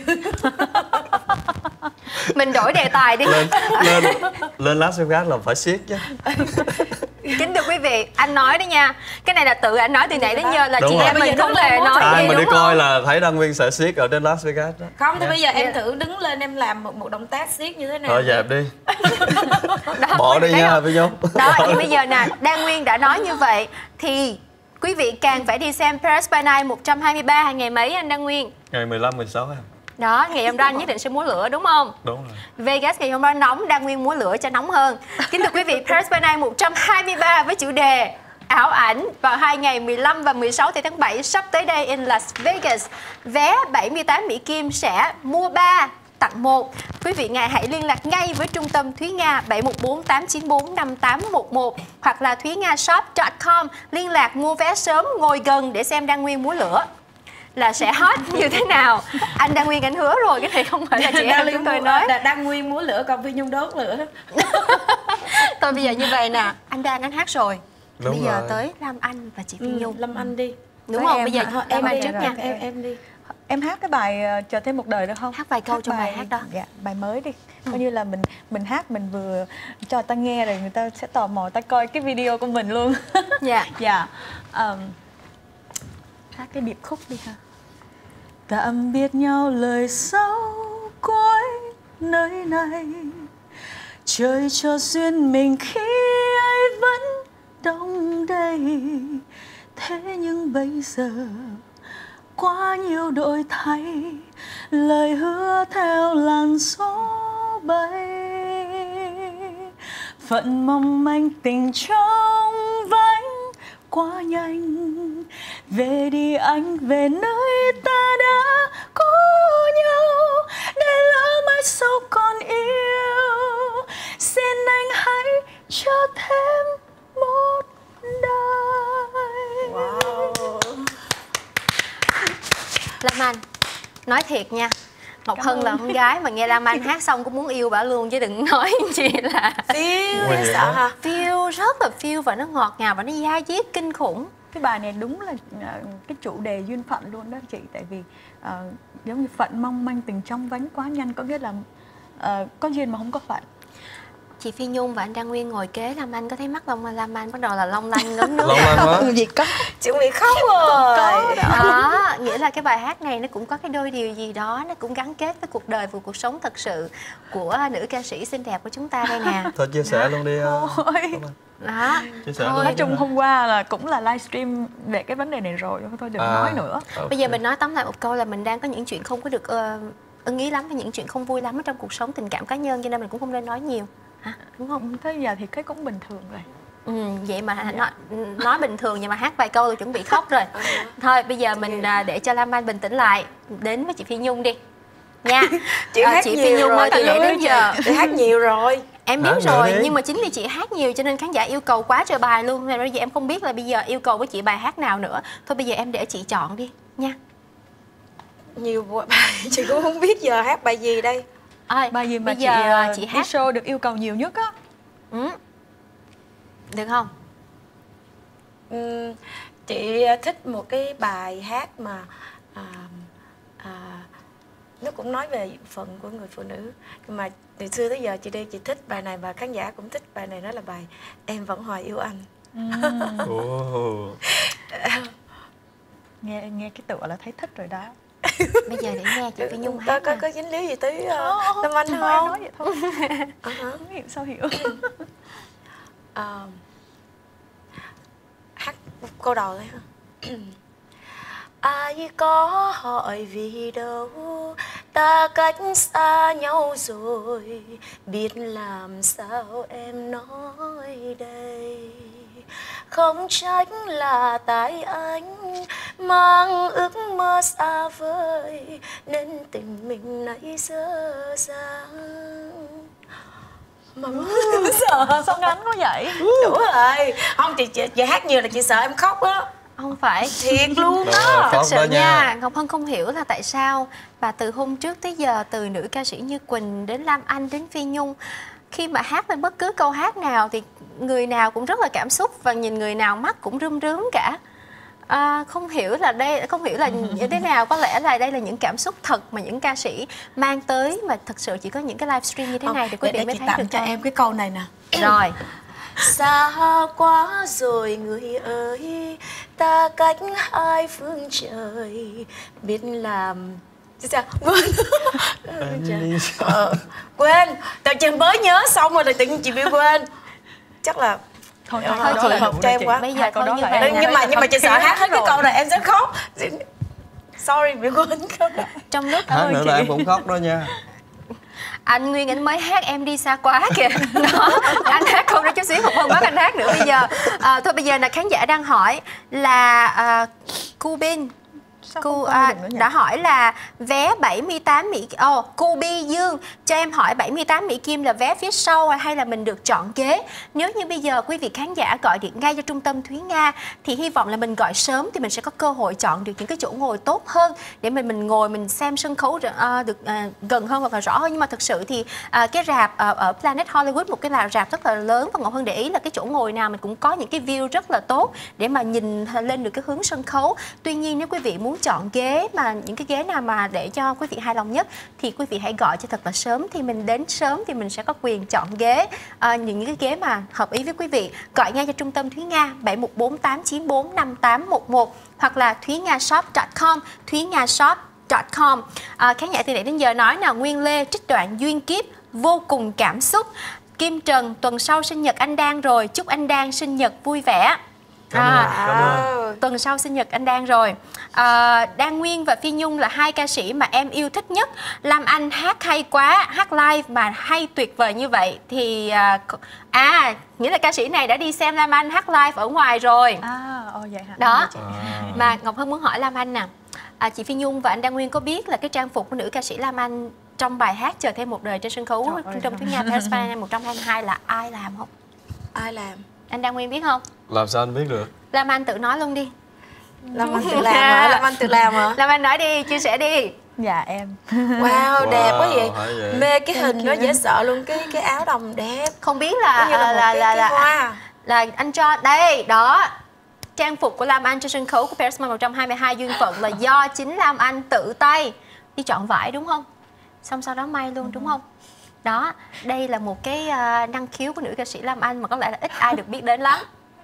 Mình đổi đề tài đi. Lên Las Vegas là phải siết chứ. Kính thưa quý vị, anh nói đấy nha. Cái này là tự anh nói từ nãy đến giờ là Đúng chị rồi. em mình không Bây giờ hề đúng nói Ai gì mà đi đúng coi không? là thấy Đăng Nguyên sẽ siết ở trên Las Vegas đó. Không thì bây giờ em thử đứng lên em làm một động tác siết như thế nào. Thôi dẹp đi. Đó, Bỏ đi thấy nha không? Phi Nhung. Đó, nhưng bây giờ nè, Đan Nguyên đã nói như vậy thì quý vị càng phải đi xem Paris by Night 123 ngày mấy anh Đan Nguyên? Ngày 15, 16 em. Đó, ngày hôm đó anh nhất định sẽ múa lửa đúng không? Đúng rồi. Vegas ngày hôm đó nóng, Đan Nguyên múa lửa cho nóng hơn. Kính thưa quý vị, Paris by Night 123 với chủ đề ảo ảnh vào 2 ngày 15 và 16 tháng 7 sắp tới đây in Las Vegas. Vé 78 Mỹ Kim sẽ mua 3 tặng 1. Quý vị ngài hãy liên lạc ngay với trung tâm Thúy Nga 714 894 5811 hoặc là thúyngasshop.com, liên lạc mua vé sớm ngồi gần để xem Đan Nguyên múa lửa là sẽ hot như thế nào. Anh Đan Nguyên anh hứa rồi, cái này không phải là chị em chúng tôi nói. Đan Nguyên múa lửa còn Phi Nhung đốt lửa. Thôi bây giờ như vậy nè, anh Đan anh hát rồi. Đúng Bây giờ rồi. tới Lam Anh và chị Phi Nhung. Lâm Anh đi. Đúng Tới không? em Bây giờ hả? Thôi, em em anh đi trước nha. em đi. Em hát cái bài Chờ thêm một đời được không? Hát vài câu trong bài hát đó. Dạ, bài mới đi. Coi như là mình hát mình vừa cho người ta nghe rồi người ta sẽ tò mò ta coi cái video của mình luôn. Dạ. Dạ. Hát cái điệp khúc đi ha. Tạm biệt nhau lời sau cuối nơi này, trời cho duyên mình khi ấy vẫn đông đầy. Thế nhưng bây giờ quá nhiều đổi thay, lời hứa theo làn gió bay. Phận mong manh tình trong vánh quá nhanh. Về đi anh, về nơi ta đã có nhau, để lỡ mãi sau còn yêu. cho thêm một đời. Wow. Lam Anh, nói thiệt nha, Ngọc Hân là con gái mà nghe Lam Anh hát xong cũng muốn yêu bả luôn, chứ đừng nói chị là Phiêu hay sợ hả? phiêu, rất là phiêu và nó ngọt ngào và nó da diết kinh khủng. Cái bài này đúng là cái chủ đề duyên phận luôn đó chị. Tại vì giống như phận mong manh tình trong vánh quá nhanh. Có nghĩa là có duyên mà không có phận. Chị Phi Nhung và anh Đăng Nguyên ngồi kế Lam Anh có thấy mắt Lam Anh bắt đầu là long lanh ngấm nước. Long lanh quá. Gì có, chị bị khóc rồi. Đó, nghĩa là cái bài hát này nó cũng có cái đôi điều gì đó, nó cũng gắn kết với cuộc đời và cuộc sống thật sự của nữ ca sĩ xinh đẹp của chúng ta đây nè. Thôi chia sẻ luôn đi. Đó. Chia sẻ Thôi, luôn Nói đi. chung hôm qua là cũng là livestream về cái vấn đề này rồi. Thôi đừng nói nữa. Ok. Bây giờ mình nói tóm lại một câu là mình đang có những chuyện không có được ưng ý lắm, và những chuyện không vui lắm ở trong cuộc sống tình cảm cá nhân, cho nên mình cũng không nên nói nhiều. Hả? Đúng không? Thế giờ thì cái cũng bình thường rồi. Vậy mà nói bình thường vậy mà hát vài câu rồi chuẩn bị khóc rồi. Thôi bây giờ mình để cho Lam Anh bình tĩnh lại, đến với chị Phi Nhung đi nha. Chị hát chị nhiều Phi Nhung rồi, ơi, từ nãy đến giờ chị hát nhiều rồi. em biết Hát nữa rồi, đi. nhưng mà chính vì chị hát nhiều cho nên khán giả yêu cầu quá trời bài luôn, nên bây giờ em không biết là bây giờ yêu cầu với chị bài hát nào nữa. Thôi bây giờ em để chị chọn đi nha. Nhiều bài chị cũng không biết giờ hát bài gì đây. Bài gì mà bây giờ chị đi hát show được yêu cầu nhiều nhất á? được không? Chị thích một cái bài hát mà nó cũng nói về phận của người phụ nữ, nhưng mà từ xưa tới giờ chị thích bài này và khán giả cũng thích bài này, đó là bài Em Vẫn Hoài Yêu Anh. Ồ. Nghe cái tựa là thấy thích rồi đó. Bây giờ để nghe chị Phi Nhung hát nè. Có dính líu gì tới Tâm Anh Thôi, không? nói vậy thôi. Không hiểu sao hiểu. Hát câu đầu thôi ha. Ai có hỏi vì đâu ta cách xa nhau rồi, biết làm sao em nói đây. Không trách là tại anh mang ước mơ xa vời, nên tình mình nãy giờ dang. Mà Sợ sao ngắn quá vậy? đủ rồi. Không, chị hát nhiều là chị sợ em khóc á. Không phải Thiệt luôn Rồi, đó. khóc thật sự đó nha, Ngọc Hân không hiểu là tại sao và từ hôm trước tới giờ, từ nữ ca sĩ như Quỳnh đến Lam Anh đến Phi Nhung, khi mà hát lên bất cứ câu hát nào thì người nào cũng rất là cảm xúc và nhìn người nào mắt cũng rơm rớm cả. Không hiểu là như thế nào, có lẽ là đây là những cảm xúc thật mà những ca sĩ mang tới, mà thật sự chỉ có những cái livestream như thế này thì quý vị mới thấy được cho thôi. em cái câu này nè. Rồi. Xa quá rồi người ơi, ta cách hai phương trời, biết làm sao quên. Tại chị mới nhớ xong rồi là tự nhiên chị bị quên. Chắc là Thôi chị hợp cho em quá. Bây giờ câu thôi đó như là vậy em- nè. Nhưng mà chị sợ hát hết cái câu này em sẽ khóc. Sorry bị quên câu này. Trong lúc Hát nữa là em cũng khóc đó nha. anh Nguyên anh mới hát Em Đi Xa Quá kìa. Đó, anh hát không đó chút xíu, không bắt anh hát nữa bây giờ. Thôi bây giờ là khán giả đang hỏi là Cu Bin đã hỏi là vé 78 Mỹ Cu Bi Dương cho em hỏi 78 Mỹ Kim là vé phía sau hay là mình được chọn ghế. Nếu như bây giờ quý vị khán giả gọi điện ngay cho trung tâm Thúy Nga thì hy vọng là mình gọi sớm thì mình sẽ có cơ hội chọn được những cái chỗ ngồi tốt hơn để mình ngồi mình xem sân khấu được gần hơn và rõ hơn. Nhưng mà thực sự thì cái rạp ở Planet Hollywood, một cái rạp rất là lớn, và Ngọc Hân để ý là cái chỗ ngồi nào mình cũng có những cái view rất là tốt để mà nhìn lên được cái hướng sân khấu. Tuy nhiên nếu quý vị muốn chọn ghế mà những cái ghế nào mà để cho quý vị hài lòng nhất thì quý vị hãy gọi cho thật là sớm, thì mình đến sớm thì mình sẽ có quyền chọn ghế, những cái ghế mà hợp ý với quý vị. Gọi ngay cho trung tâm Thúy Nga 7148945811 hoặc là thuynhashop.com, thuynhashop.com. Khán giả từ nãy đến giờ nói nào, Nguyên Lê trích đoạn Duyên Kiếp vô cùng cảm xúc. Kim Trần tuần sau sinh nhật anh Đan rồi, chúc anh Đan sinh nhật vui vẻ. Cảm ơn. Tuần sau sinh nhật anh Đan rồi. Đan Nguyên và Phi Nhung là hai ca sĩ mà em yêu thích nhất. Lam Anh hát hay quá, hát live mà hay tuyệt vời như vậy thì nghĩa là ca sĩ này đã đi xem Lam Anh hát live ở ngoài rồi. Vậy hả? Đó. Mà Ngọc Hân muốn hỏi Lam Anh nè, chị Phi Nhung và anh Đan Nguyên có biết là cái trang phục của nữ ca sĩ Lam Anh trong bài hát Chờ Thêm Một Đời trên sân khấu trung tâm Thúy Nga Paris 122 là ai làm không? Ai làm? Anh Đăng Nguyên biết không? Làm sao anh biết được? Lam Anh tự nói luôn đi. Lâm Anh tự làm hả? Lâm Anh tự làm hả? Lam Anh nói đi, chia sẻ đi. Dạ em. Wow, đẹp quá vậy. hay vậy. Mê cái hình đó dễ sợ luôn, cái áo đồng đẹp. Không biết là Giống như là một cái hoa. là anh cho đây đó. Trang phục của Lam Anh trên sân khấu của Paris Mall 122 duyên phận là do chính Lam Anh tự tay đi chọn vải đúng không? Xong sau đó may luôn đúng không? Đó, đây là một cái năng khiếu của nữ ca sĩ Lam Anh mà có lẽ là ít ai được biết đến lắm.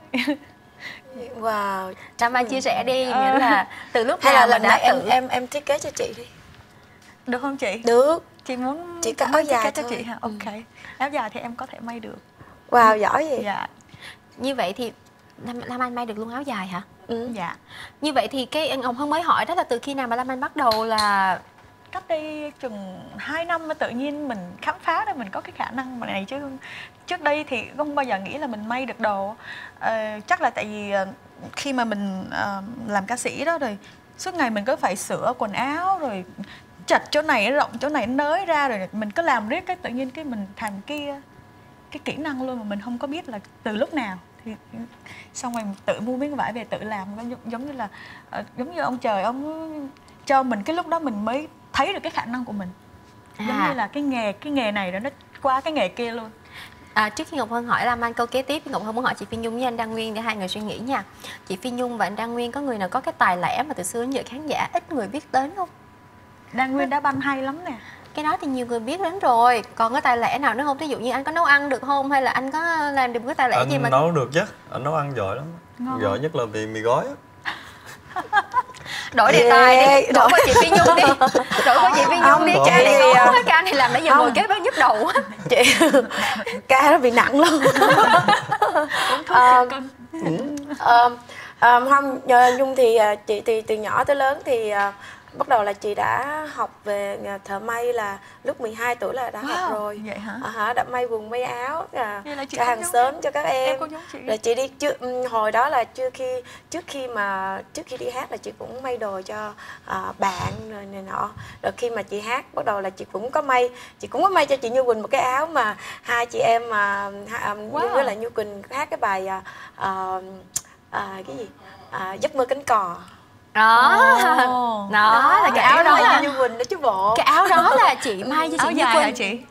Wow. Lam Anh chia sẻ đi, nghĩa là từ lúc Hay nào là mà lần đã này tự em thiết kế cho chị đi. Được không chị? Được. Chị muốn Chỉ có em áo thiết kế dài cho thôi. chị hả? Ok. Áo dài thì em có thể may được. Wow, giỏi vậy. Dạ. Như vậy thì Lam Anh may được luôn áo dài hả? Dạ. Như vậy thì cái Ngọc Hân mới hỏi đó là từ khi nào mà Lam Anh bắt đầu là Cách đây chừng 2 năm mà tự nhiên mình khám phá ra mình có cái khả năng này chứ trước đây thì không bao giờ nghĩ là mình may được đồ. Chắc là tại vì khi mà mình làm ca sĩ đó rồi suốt ngày mình cứ phải sửa quần áo rồi chật chỗ này rộng chỗ này nới ra rồi mình cứ làm riết cái tự nhiên cái mình thành cái kỹ năng luôn mà mình không có biết là từ lúc nào. Thì xong rồi tự mua miếng vải về tự làm, giống như là giống như ông trời ông cho mình cái lúc đó mình mới thấy được cái khả năng của mình. Giống như là cái nghề này nó qua cái nghề kia luôn. Trước khi Ngọc Hân hỏi Lam Anh câu kế tiếp, Ngọc Hân muốn hỏi chị Phi Nhung với anh Đăng Nguyên để hai người suy nghĩ nha. Chị Phi Nhung và anh Đăng Nguyên có người nào có cái tài lẻ mà từ xưa đến giờ khán giả ít người biết đến không? Đăng Nguyên đá banh hay lắm nè. Cái đó thì nhiều người biết đến rồi. Còn cái tài lẻ nào nữa không? Ví dụ như anh có nấu ăn được không? Hay là anh có làm được một cái tài lẻ gì mà Anh nấu được chứ, anh nấu ăn giỏi lắm. Ngon. Giỏi nhất là mì gói á. đổi đề tài đi, đổi qua chị Phi Nhung đi, đổi qua chị Phi Nhung đi. Ca này có cái ca này làm nãy giờ ngồi kế bên nhức đầu. Chị ca nó bị nặng luôn. Không, Nhung thì chị từ nhỏ tới lớn thì bắt đầu là chị đã học về thợ may là lúc 12 tuổi là đã học rồi. Vậy hả? Đã may quần may áo chị cho hàng xóm cho các em. cũng giống chị. Rồi chị đi hồi đó là trước khi đi hát là chị cũng may đồ cho bạn rồi này nọ. Rồi khi mà chị hát bắt đầu là chị cũng có may cho chị Như Quỳnh một cái áo mà hai chị em Như với lại Như Quỳnh hát cái bài cái gì giấc mơ cánh cò. Đó là cái áo đó là Như Quỳnh đó chứ bộ. cái áo đó là chị may cho chị Áo Như dài hả Quỳnh. chị?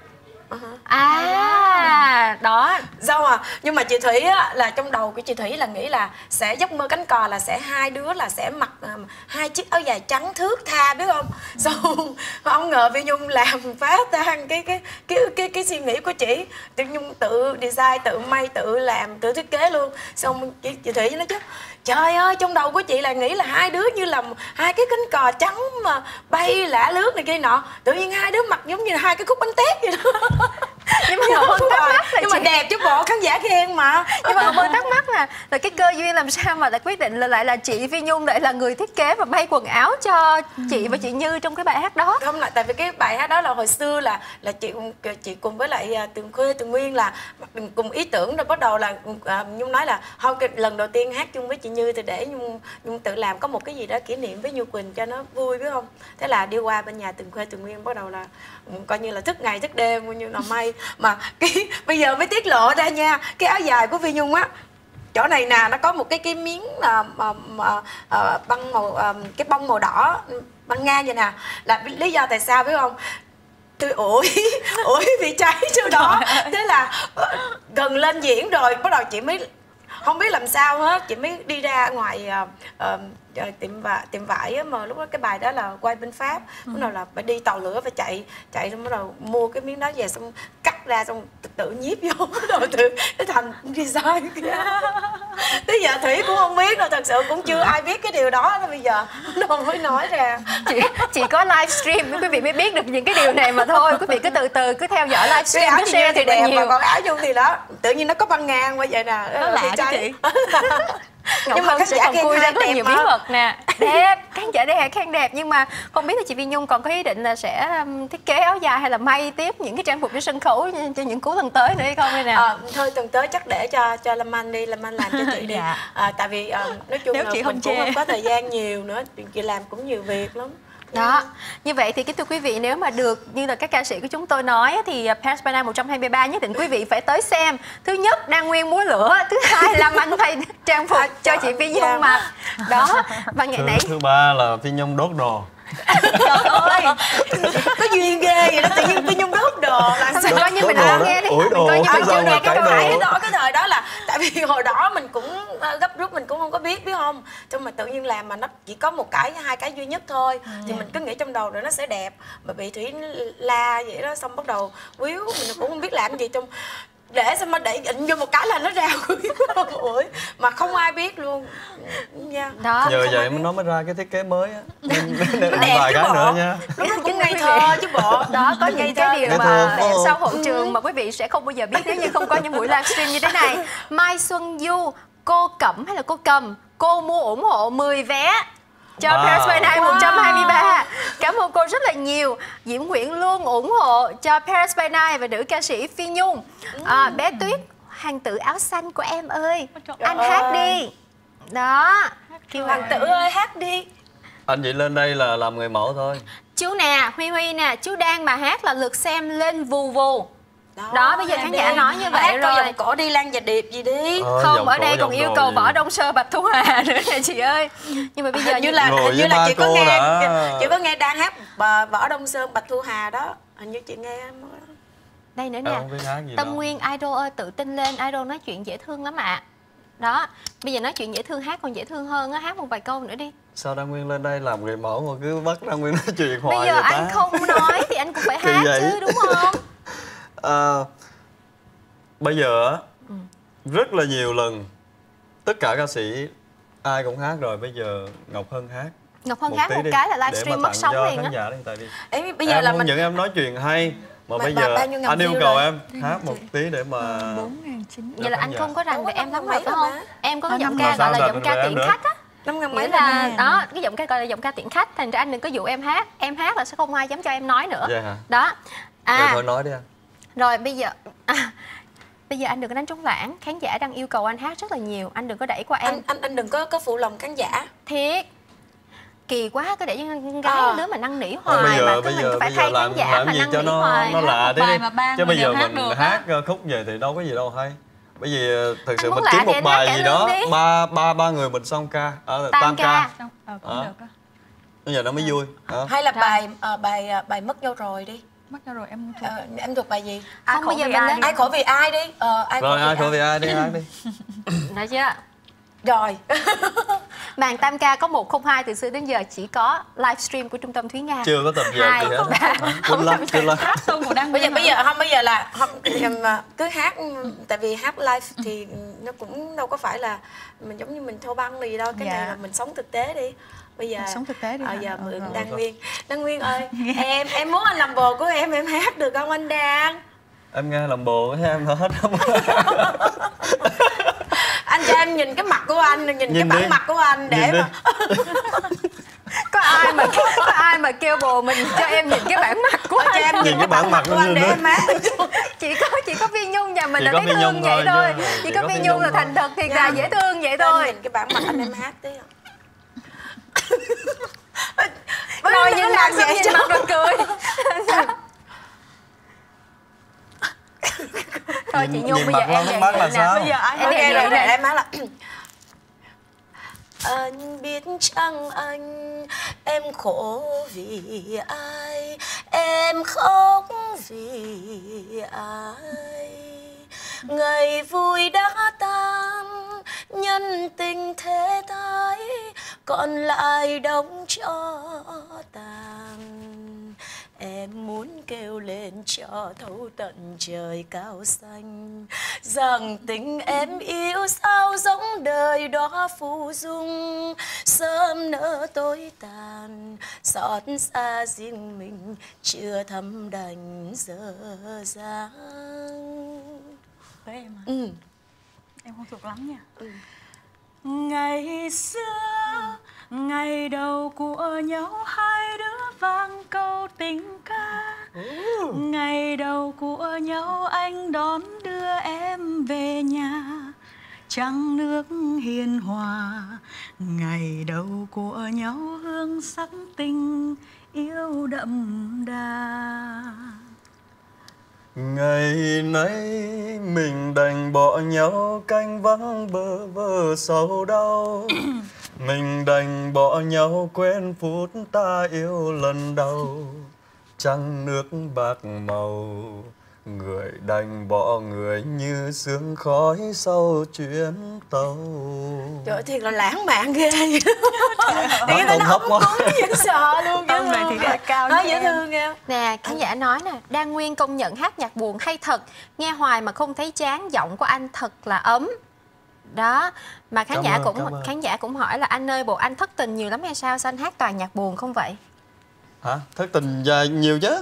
Đó. Sao nhưng mà chị Thủy á, là trong đầu của chị Thủy là nghĩ là sẽ giấc mơ cánh cò là sẽ hai đứa là sẽ mặc hai chiếc áo dài trắng thướt tha biết không? Xong không ngờ Phi Nhung làm phá tan cái suy nghĩ của chị. Phi Nhung tự design, tự may, tự làm, tự thiết kế luôn. Xong chị Thủy nói chứ trời ơi, trong đầu của chị là nghĩ là hai đứa như là hai cái cánh cò trắng mà bay lả lướt này kia nọ. Tự nhiên hai đứa mặc giống như là hai cái khúc bánh tét vậy đó. Nhưng mà Ngọc Hân thắc mắc là nhưng mà đẹp chứ bộ, khán giả khen mà. Nhưng mà Ngọc Hân thắc mắc là cái cơ duyên làm sao mà lại quyết định là lại là chị Phi Nhung lại là người thiết kế và may quần áo cho chị và chị Như trong cái bài hát đó. Không, là tại vì cái bài hát đó là hồi xưa là chị cùng với lại Tường Khuê, Tường Nguyên là cùng ý tưởng, rồi bắt đầu là Nhung nói là thôi cái lần đầu tiên hát chung với chị Như thì để Nhung tự làm có một cái gì đó kỷ niệm với Như Quỳnh cho nó vui biết không. Thế là đi qua bên nhà Tường Khuê, Tường Nguyên bắt đầu là coi như là thức ngày thức đêm coi như là may. Mà bây giờ mới tiết lộ ra nha, cái áo dài của Phi Nhung á, chỗ này nè nó có một cái miếng băng màu cái bông màu đỏ băng ngang vậy nè, là lý do tại sao biết không? Tôi ủi bị cháy chỗ đó. Thế là gần lên diễn rồi bắt đầu chị mới không biết làm sao hết, chị mới đi ra ngoài tiệm vải á, mà lúc đó cái bài đó là quay bên Pháp, bắt đầu là phải đi tàu lửa, phải chạy xong bắt đầu mua cái miếng đó về, xong cắt ra xong tự nhiếp vô rồi tự thành design kia. Tới giờ Thủy cũng không biết đâu, thật sự cũng chưa ai biết cái điều đó, bây giờ đâu mới nói ra. Chị có livestream quý vị mới biết được những cái điều này mà thôi. Quý vị cứ từ từ cứ theo dõi livestream, cứ share thì đẹp, nhiều. mà còn áo Nhung thì đó tự nhiên nó có băng ngang qua vậy nè, Nó lạ chứ chị. Ngọc Hân sẽ còn khui ra rất là nhiều bí mật nè. Đẹp, khán giả đẹp, khen đẹp. Nhưng mà không biết là chị Phi Nhung còn có ý định là sẽ thiết kế áo dài hay là may tiếp những cái trang phục cho sân khấu cho những cú lần tới nữa hay không hay nào? Thôi tuần tới chắc để cho Lâm Anh đi, Lâm Anh làm cho chị đi. Tại vì nói chung nếu là chị mình không cũng chê. không có thời gian nhiều nữa, chị làm cũng nhiều việc lắm. Đó, như vậy thì kính thưa quý vị, nếu mà được như là các ca sĩ của chúng tôi nói thì Paris by Night 123 nhất định quý vị phải tới xem. Thứ nhất, Đan Nguyên múa lửa, thứ hai là anh thay trang phục cho chị Phi Nhung mặc. Đó, và ngày nãy Thứ ba là Phi Nhung đốt đồ. Trời ơi, có duyên ghê vậy đó, tự nhiên Phi Nhung đốt đồ là mình coi như mình đang nghe đi. Ủi đồ, Mình coi như sao mình mà nghe cái đồ. cái thời đó là tại vì hồi đó mình cũng gấp rút, mình cũng không có biết không, nhưng mà tự nhiên làm mà nó chỉ có một cái hai cái duy nhất thôi thì mình cứ nghĩ trong đầu rồi nó sẽ đẹp, mà bị Thủy la vậy đó, xong bắt đầu quýu, mình cũng không biết làm gì trong để xong mà để ịnh vô một cái là nó ra ủi mà không ai biết luôn nha. Đó, Nhờ vậy nó mới ra cái thiết kế mới á. Nên đẹp vài chứ cái bộ. nữa nha. Lúc đó cũng ngây thơ chứ bộ. đó có những cái điều Ngây mà thơ, phải không? sau hậu trường mà quý vị sẽ không bao giờ biết nếu như không có những buổi livestream như thế này. Mai Xuân Du, cô Cẩm hay là cô Cầm, cô mua ủng hộ 10 vé cho Paris by Night 123. Cảm ơn cô rất là nhiều. Diễm Nguyễn luôn ủng hộ cho Paris by Night và nữ ca sĩ Phi Nhung. Bé Tuyết, hoàng tử áo xanh của em ơi, anh hát đi. Đó, kêu Hoàng tử ơi hát đi. Anh chỉ lên đây là làm người mẫu thôi. chú nè, Huy Huy nè, chú đang mà hát là lượt xem lên vù vù. Đó, bây giờ khán giả nói như vậy hát rồi. câu giọng cổ đi Lan và Điệp gì đi. Không, ở đây còn yêu cầu Võ Đông Sơ, Bạch Thu Hà nữa nè chị ơi. Nhưng mà bây giờ Hình như là chị có nghe đang hát Võ Đông Sơn, Bạch Thu Hà đó. Hình như chị nghe đây nữa nè. Tâm Nguyên Idol ơi, tự tin lên, Idol nói chuyện dễ thương lắm ạ. Đó, bây giờ nói chuyện dễ thương, hát còn dễ thương hơn á, hát một vài câu nữa đi. Sao Đan Nguyên lên đây làm người mẫu mà cứ bắt Đan Nguyên nói chuyện hoài bây giờ vậy ta? anh không nói thì anh cũng phải hát chứ, đúng không? Bây giờ rất là nhiều lần tất cả ca sĩ ai cũng hát rồi, bây giờ Ngọc Hân hát. Ngọc Hân hát một cái là livestream mất sóng liền á. Tại vì bây giờ là mình những em nói chuyện hay mà bây giờ anh yêu cầu em hát một tí để mà 4.900. Vậy là anh không có rành về em lắm rồi phải không? Em có cái giọng ca Mà gọi là sao giọng ca tiễn khách á. Nghĩa là là đó, cái giọng ca gọi là giọng ca tiễn khách, thành ra anh đừng có dụ em hát. Em hát là sẽ không ai dám cho em nói nữa. Vậy hả? Đó. Rồi thôi nói đi anh. Rồi bây giờ bây giờ anh đừng có đánh trống lãng, khán giả đang yêu cầu anh hát rất là nhiều, anh đừng có đẩy qua em. Anh đừng có phụ lòng khán giả. Thiệt. Kỳ quá, cứ để cho con gái đứa mà năn nỉ hoài bây giờ, mà cứ mình phải thay khán giả mà năn nỉ hoài. Nó lạ thế đi. Chứ bây giờ mình được hát khúc về thì đâu có gì đâu hay. Bởi vì thật sự mình lạ kiếm một thì bài hát gì cải đó, lương ba người mình song ca, tam ca. Cũng được á. Bây giờ nó mới vui. Hay là bài mất nhau rồi đi. Mất nhau rồi em thuộc. Em thuộc bài gì? Không, bây giờ mình lên Ai khổ vì ai đi. Rồi ai khổ vì ai đi hát đi. Được chưa? Rồi. Màn tam ca có 102 từ xưa đến giờ chỉ có livestream của Trung tâm Thúy Nga. Chưa có tập dượt gì hết. Quên lắm. Hát tông của Đan Nguyên. Bây giờ là cứ hát, tại vì hát live thì nó cũng đâu có phải là mình giống như mình thâu băng gì đâu, cái này là mình sống thực tế đi. Bây giờ sống thực tế đi. Giờ mượn Đan Nguyên ơi, em muốn anh làm bồ của em hát được không anh Đan? Em nghe làm bồ với em hết không? Anh cho em nhìn cái mặt của anh, nhìn cái bản mặt của anh để mà có ai mà kêu bồ mình cho em nhìn cái bản mặt của anh. Cho em nhìn cái bản mặt của anh để em hát. chỉ có Phi Nhung nhà mình là thấy thương vậy thôi. Chỉ có Phi Nhung là thành thật thiệt là dễ thương vậy thôi. Nhìn cái bản mặt anh em hát tí. Nói như làm vậy nhìn mặt rồi cười. Thôi chị Nhung, bây giờ em vậy nè. Bây giờ em nghe rồi để em hát là anh biết chăng anh, em khổ vì ai, em khóc vì ai. Ngày vui đã tan, nhân tình thế thái, còn lại đóng cho tàn. Em muốn kêu lên cho thấu tận trời cao xanh, rằng tình em yêu sao giống đời đó phù dung, sớm nỡ tối tàn, xót xa riêng mình chưa thấm đành dở dang. Tới em à? Em không thuộc lắm nha. Ngày xưa, ngày đầu của nhau hai đứa vang câu tình ca. Ngày đầu của nhau anh đón đưa em về nhà, trăng nước hiền hòa. Ngày đầu của nhau hương sắc tình yêu đậm đà. Ngày nay mình đành bỏ nhau canh vắng bơ vơ sầu đau. Mình đành bỏ nhau quên phút ta yêu lần đầu. Trăng nước bạc màu, người đành bỏ người như sương khói sau chuyến tàu. Trời ơi, thiệt là lãng mạn ghê. Nó không hấp quá. Dễ sợ luôn. Ông này thì rất là cao. Nói dễ thương nghe. Nè, khán giả nói nè, Đan Nguyên công nhận hát nhạc buồn hay thật, nghe hoài mà không thấy chán, giọng của anh thật là ấm. Đó, mà khán giả cũng hỏi là anh ơi, bộ anh thất tình nhiều lắm hay sao? Sao anh hát toàn nhạc buồn không vậy? Hả? Thất tình dài nhiều chứ.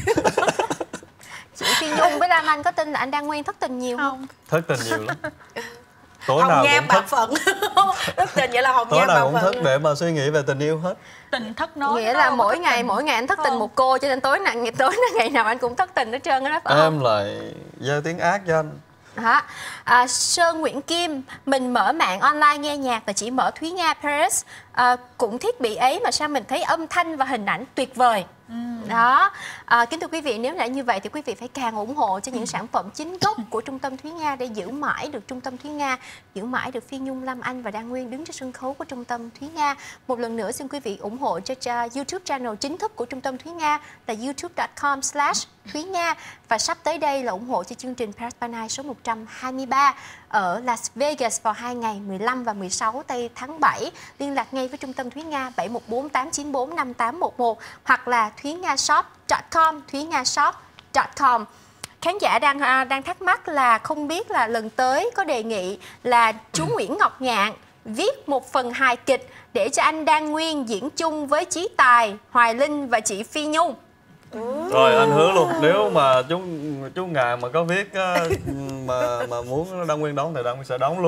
Chị Phi Nhung với Lam Anh có tin là anh Đan Nguyên thất tình nhiều không? Thất tình nhiều lắm. Tối Hồng nào nhan cũng bạc thức. phận. Thất tình vậy là hồng Tối nhan bạc nào cũng phận. thức để mà suy nghĩ về tình yêu hết. Tình thất nói. Nghĩa là mỗi ngày anh thất tình một cô, cho nên tối ngày nào anh cũng thất tình hết trơn đó, phải không? Em lại gieo tiếng ác cho anh. Đó. Sơn Nguyễn Kim, mình mở mạng online nghe nhạc và chỉ mở Thúy Nga Paris, cũng thiết bị ấy mà sao mình thấy âm thanh và hình ảnh tuyệt vời. Đó, kính thưa quý vị, nếu là như vậy thì quý vị phải càng ủng hộ cho những sản phẩm chính gốc của Trung tâm Thúy Nga để giữ mãi được Trung tâm Thúy Nga, giữ mãi được Phi Nhung, Lam Anh và Đan Nguyên đứng trên sân khấu của Trung tâm Thúy Nga. Một lần nữa xin quý vị ủng hộ cho YouTube channel chính thức của Trung tâm Thúy Nga là youtube.com/Thúy Nga, và sắp tới đây là ủng hộ cho chương trình Paris by Night số 123 ở Las Vegas vào 2 ngày 15 và 16 tây tháng 7. Liên lạc ngay với Trung tâm Thúy Nga 714-894-5811 hoặc là thuynhashop.com, thuynhashop.com. Khán giả đang thắc mắc là không biết là lần tới có đề nghị là chú Nguyễn Ngọc Ngạn viết một phần hài kịch để cho anh Đan Nguyên diễn chung với Chí Tài, Hoài Linh và chị Phi Nhung. Rồi anh hứa luôn, nếu mà chú Ngạn mà có viết mà muốn Đan Nguyên đóng thì Đan Nguyên sẽ đóng luôn.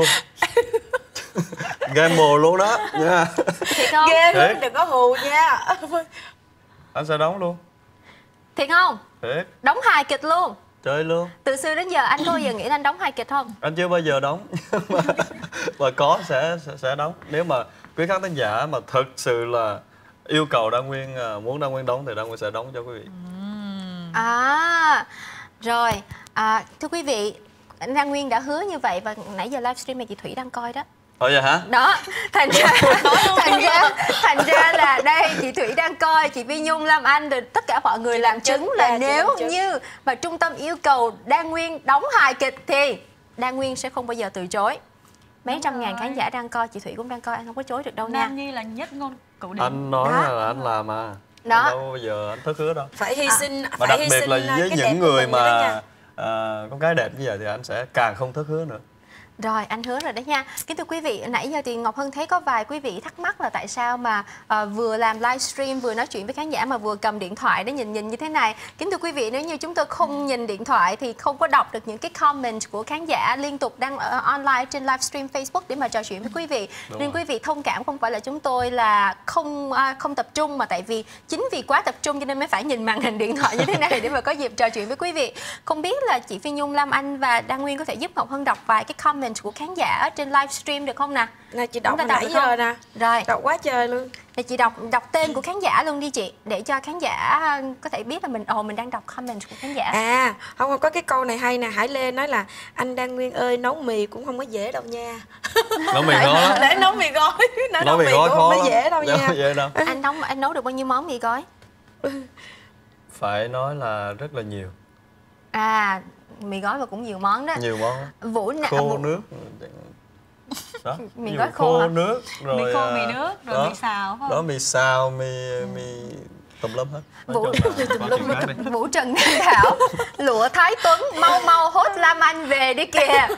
Gamble luôn đó nha. Thiệt không? Ghê lắm, đừng có hù nha. Anh sẽ đóng luôn. Thiệt không? Thiệt. Đóng hài kịch luôn. Chơi luôn. Từ xưa đến giờ anh có bao giờ nghĩ là anh đóng hài kịch không? Anh chưa bao giờ đóng. Mà có sẽ đóng. Nếu mà quý khán thính giả mà thực sự là yêu cầu Đan Nguyên, muốn Đan Nguyên đóng thì Đan Nguyên sẽ đóng cho quý vị. Rồi, thưa quý vị, anh Đan Nguyên đã hứa như vậy và nãy giờ livestream này chị Thủy đang coi đó. Ồ vậy hả? Đó, thành ra là đây chị Thủy đang coi, chị Phi Nhung, Lam Anh rồi tất cả mọi người làm chứng là nếu như mà trung tâm yêu cầu Đan Nguyên đóng hài kịch thì Đan Nguyên sẽ không bao giờ từ chối. Mấy trăm ngàn khán giả đang coi, chị Thủy cũng đang coi, anh không có chối được đâu nha. Nam Nhi là nhất ngôn cửu điển. Anh nói là anh làm mà. Đó. Anh đâu bao giờ anh thất hứa đâu. Phải hy sinh, Mà phải đặc hy biệt sinh là cái với đẹp những của người mình nữa đó mà nha. con gái đẹp như vậy thì anh sẽ càng không thất hứa nữa. Rồi, anh hứa rồi đấy nha. Kính thưa quý vị, nãy giờ thì Ngọc Hân thấy có vài quý vị thắc mắc là tại sao mà vừa làm livestream vừa nói chuyện với khán giả mà vừa cầm điện thoại để nhìn như thế này. Kính thưa quý vị, nếu như chúng tôi không nhìn điện thoại thì không có đọc được những cái comment của khán giả liên tục đang online trên livestream Facebook để mà trò chuyện với quý vị. Nên quý vị thông cảm, không phải là chúng tôi là không tập trung, mà tại vì chính vì quá tập trung cho nên mới phải nhìn màn hình điện thoại như thế này để mà có dịp trò chuyện với quý vị. Không biết là chị Phi Nhung, Lam Anh và Đan Nguyên có thể giúp Ngọc Hân đọc vài cái comment của khán giả ở trên livestream được không nè? Nè chị đọc Chúng ta nãy được giờ không? nè. Rồi, Đọc quá trời luôn. thì chị đọc tên của khán giả luôn đi chị, để cho khán giả có thể biết là mình đang đọc comment của khán giả. Không có cái câu này hay nè. Hải Lê nói là anh Đan Nguyên ơi, nấu mì cũng không có dễ đâu nha. Nấu mì khó lắm. Để nấu mì gói. Nấu mì gói cũng khó không có dễ đâu nha. Dễ đâu. Anh nấu được bao nhiêu món mì gói? Phải nói là rất là nhiều. Mì gói và cũng nhiều món đó. Nhiều món. Khô nước. Đó, mì gói khô nước rồi Mì khô, mì nước, rồi đó, mì xào phải không? đó mì xào, mì tùm lum hết. Vũ Trần Đăng Thảo, Lụa Thái Tuấn, mau hốt Lam Anh về đi kìa.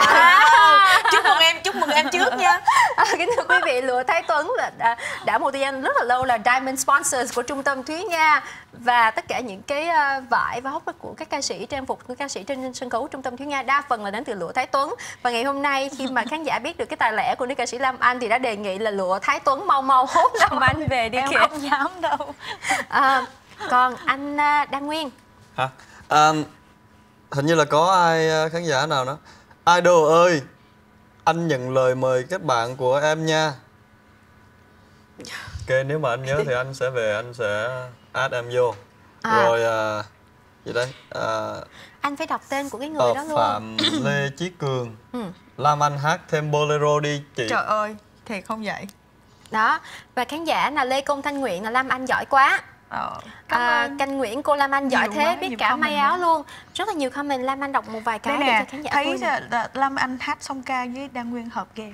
Chúc mừng em trước nha. Kính thưa quý vị, Lụa Thái Tuấn đã một thời gian rất là lâu là Diamond Sponsors của Trung tâm Thúy Nga, và tất cả những cái vải và hốc của các ca sĩ, trang phục của các ca sĩ trên sân khấu Trung tâm Thúy Nga đa phần là đến từ Lụa Thái Tuấn. Và ngày hôm nay khi mà khán giả biết được cái tài lẻ của nữ ca sĩ Lam Anh thì đã đề nghị là Lụa Thái Tuấn mau hốt Lam Anh về đi kìa. Em không dám đâu. Còn anh Đan Nguyên hả? Hình như là có ai khán giả nào đó. Idol ơi, anh nhận lời mời kết bạn của em nha. Ok, nếu mà anh nhớ thì anh sẽ về, anh sẽ add em vô. Rồi gì đây? Anh phải đọc tên của cái người đó luôn. Phạm Lê Chí Cường. Lam Anh hát thêm bolero đi chị. Trời ơi, thiệt không vậy? Đó, và khán giả là Lê Công Thanh Nguyện là Lam Anh giỏi quá. Cảm ơn. Canh Nguyễn, cô Lam Anh giỏi Nhiều thế, quá, biết nhiều cả may comment áo quá. luôn. Rất là nhiều comment, Lam Anh đọc một vài cái Đây để nè, cho khán giả thấy vui nè. Lam Anh hát song ca với Đan Nguyên hợp ghê.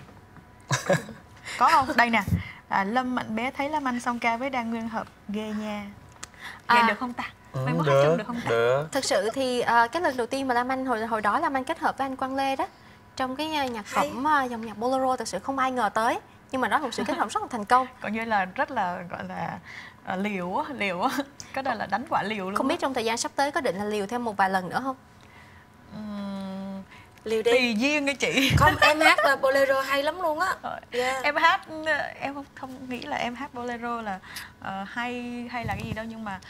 Có không? Đây nè, Lâm Mạnh Bé thấy Lam Anh song ca với Đan Nguyên hợp ghê nha. Nghe được không ta? Mai mốt hát chung được không ta? Được. Thực sự thì cái lần đầu tiên mà Lam Anh hồi đó Lam Anh kết hợp với anh Quang Lê đó, trong cái nhạc phẩm dòng nhạc bolero, thực sự không ai ngờ tới. Nhưng mà đó là một sự kết hợp rất là thành công. Coi như là rất là gọi là liều á. Cái đó là đánh quả liều luôn. Không biết trong thời gian sắp tới có định là liều thêm một vài lần nữa không? Liều đi. Tùy duyên nha chị. Không, em hát là bolero hay lắm luôn á. Yeah. Em hát, em không nghĩ là em hát bolero là hay là cái gì đâu, nhưng mà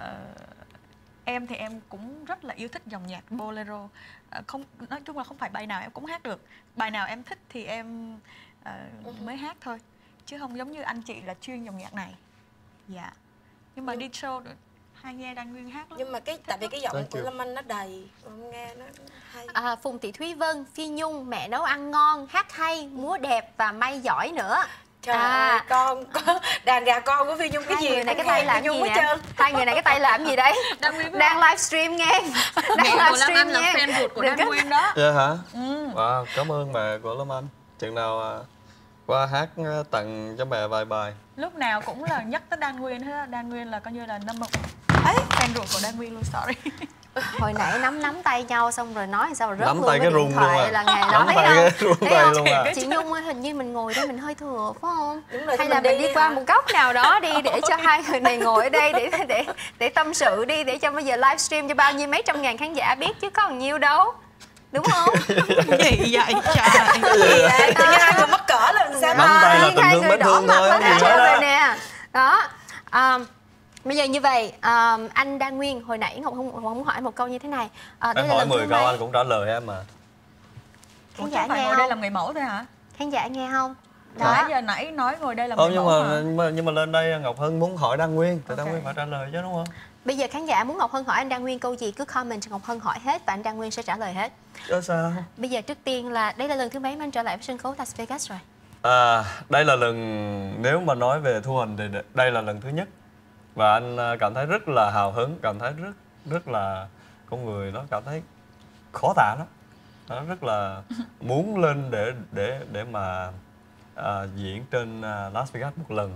em thì em cũng rất là yêu thích dòng nhạc bolero. Không, nói chung là không phải bài nào em cũng hát được. Bài nào em thích thì em mới hát thôi, chứ không giống như anh chị là chuyên dòng nhạc này. Dạ. Nhưng mà đi show hay nghe Đan Nguyên hát lắm. Nhưng mà tại vì cái giọng của Lâm Anh nó đầy, nghe nó hay. Phùng Thị Thúy Vân, Phi Nhung, mẹ nấu ăn ngon, hát hay, múa đẹp và may giỏi nữa. Trời ơi, con đàn gà con của Phi Nhung cái Hai gì người này cái tay làm gì nè? Hai người này cái tay làm gì đấy? Đang livestream nghe. Đang livestream là nha. fan ruột của Đan Nguyên đó. Dạ hả? Wow, cảm ơn mẹ của Lâm Anh. Chừng nào qua hát tặng cho mẹ vài bài. Lúc nào cũng là nhắc tới Đan Nguyên hết. Đan Nguyên là coi như là number fan ruột của Đan Nguyên luôn, sorry. Hồi nãy nắm tay nhau xong rồi nói sao mà rớt Nắm luôn tay cái cái điện rung thoại luôn à. là ngày đó Nắm thấy tay không? cái rung Thấy tay không? luôn à. Chị Nhung ơi, hình như mình ngồi đây mình hơi thừa phải không? Đúng rồi, hay thì là mình mình đi đi qua hả? một góc nào đó đi để cho hai người này ngồi ở đây để tâm sự đi, để cho bây giờ livestream cho bao nhiêu mấy trăm ngàn khán giả biết chứ có còn nhiêu đâu. Đúng không? Gì vậy trời? Tự nhiên hai người mắc cỡ là sao? Nắm tay là tình hai thương người mến đỏ thương mặt thôi, hết không gì trơn hết rồi á. nè. Đó. Bây giờ như vậy, anh Đan Nguyên, hồi nãy Ngọc muốn hỏi một câu như thế này. Đây Em là hỏi lần 10 thứ câu mấy? anh cũng trả lời em mà. Khán Ủa, giả phải nghe ngồi đây không? làm người mẫu thôi hả? Khán giả nghe không? Nãy Đó. giờ nãy nói ngồi đây làm Không, người nhưng mẫu hả? nhưng mà lên đây Ngọc Hân muốn hỏi Đan Nguyên, thì Đan Ok. Nguyên phải trả lời chứ đúng không? Bây giờ khán giả muốn Ngọc Hân hỏi anh Đan Nguyên câu gì cứ comment cho Ngọc Hân hỏi hết và anh Đan Nguyên sẽ trả lời hết. Chứ sao? Bây giờ trước tiên là đây là lần thứ mấy mà anh trở lại với sân khấu Las Vegas rồi? Đây là lần, nếu mà nói về thu hình thì đây là lần thứ nhất. Và anh cảm thấy rất là hào hứng, cảm thấy rất là con người nó cảm thấy khó tả lắm. Nó rất là muốn lên để mà diễn trên Las Vegas một lần.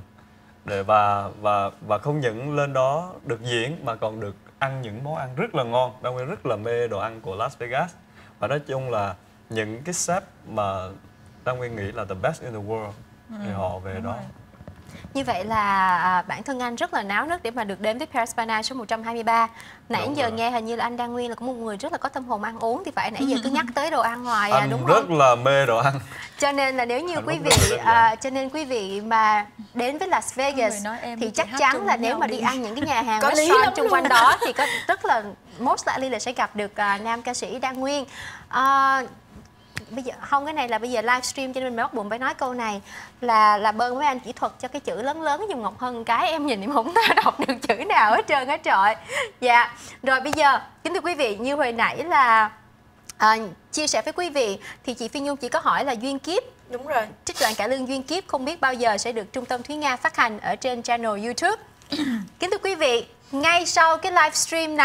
Và không những lên đó được diễn mà còn được ăn những món ăn rất là ngon. Đan Nguyên rất là mê đồ ăn của Las Vegas. Và nói chung là những cái chef mà Đan Nguyên nghĩ là the best in the world thì họ về đó. rồi. Như vậy là bản thân anh rất là náo nức để mà được đến với Paris by Night số 123. Nãy Đúng giờ rồi. nghe hình như là anh Đan Nguyên là cũng một người rất là có tâm hồn ăn uống thì phải, nãy giờ cứ nhắc tới đồ ăn hoài Anh đúng rất không? là mê đồ ăn. Cho nên là nếu như Anh quý rất vị là đơn giản. cho nên quý vị mà đến với Las Vegas người nói em thì với chị chắc hát chắn chung là với nếu nhau mà đi. đi ăn những cái nhà hàng Có lý restaurant lắm xung luôn quanh á. đó thì có rất là most likely là sẽ gặp được nam ca sĩ Đan Nguyên. Bây giờ không, cái này là bây giờ livestream cho nên mình bắt buộc phải nói câu này là bơn mấy anh kỹ thuật cho cái chữ lớn lớn giùm Ngọc Hân cái, em nhìn em không đọc được chữ nào hết trơn hết trọi. Dạ, rồi bây giờ kính thưa quý vị, như hồi nãy là chia sẻ với quý vị thì chị Phi Nhung chỉ có hỏi là Duyên Kiếp, Đúng rồi. trích đoạn cải lương Duyên Kiếp không biết bao giờ sẽ được Trung tâm Thúy Nga phát hành ở trên channel YouTube. Kính thưa quý vị, ngay sau cái livestream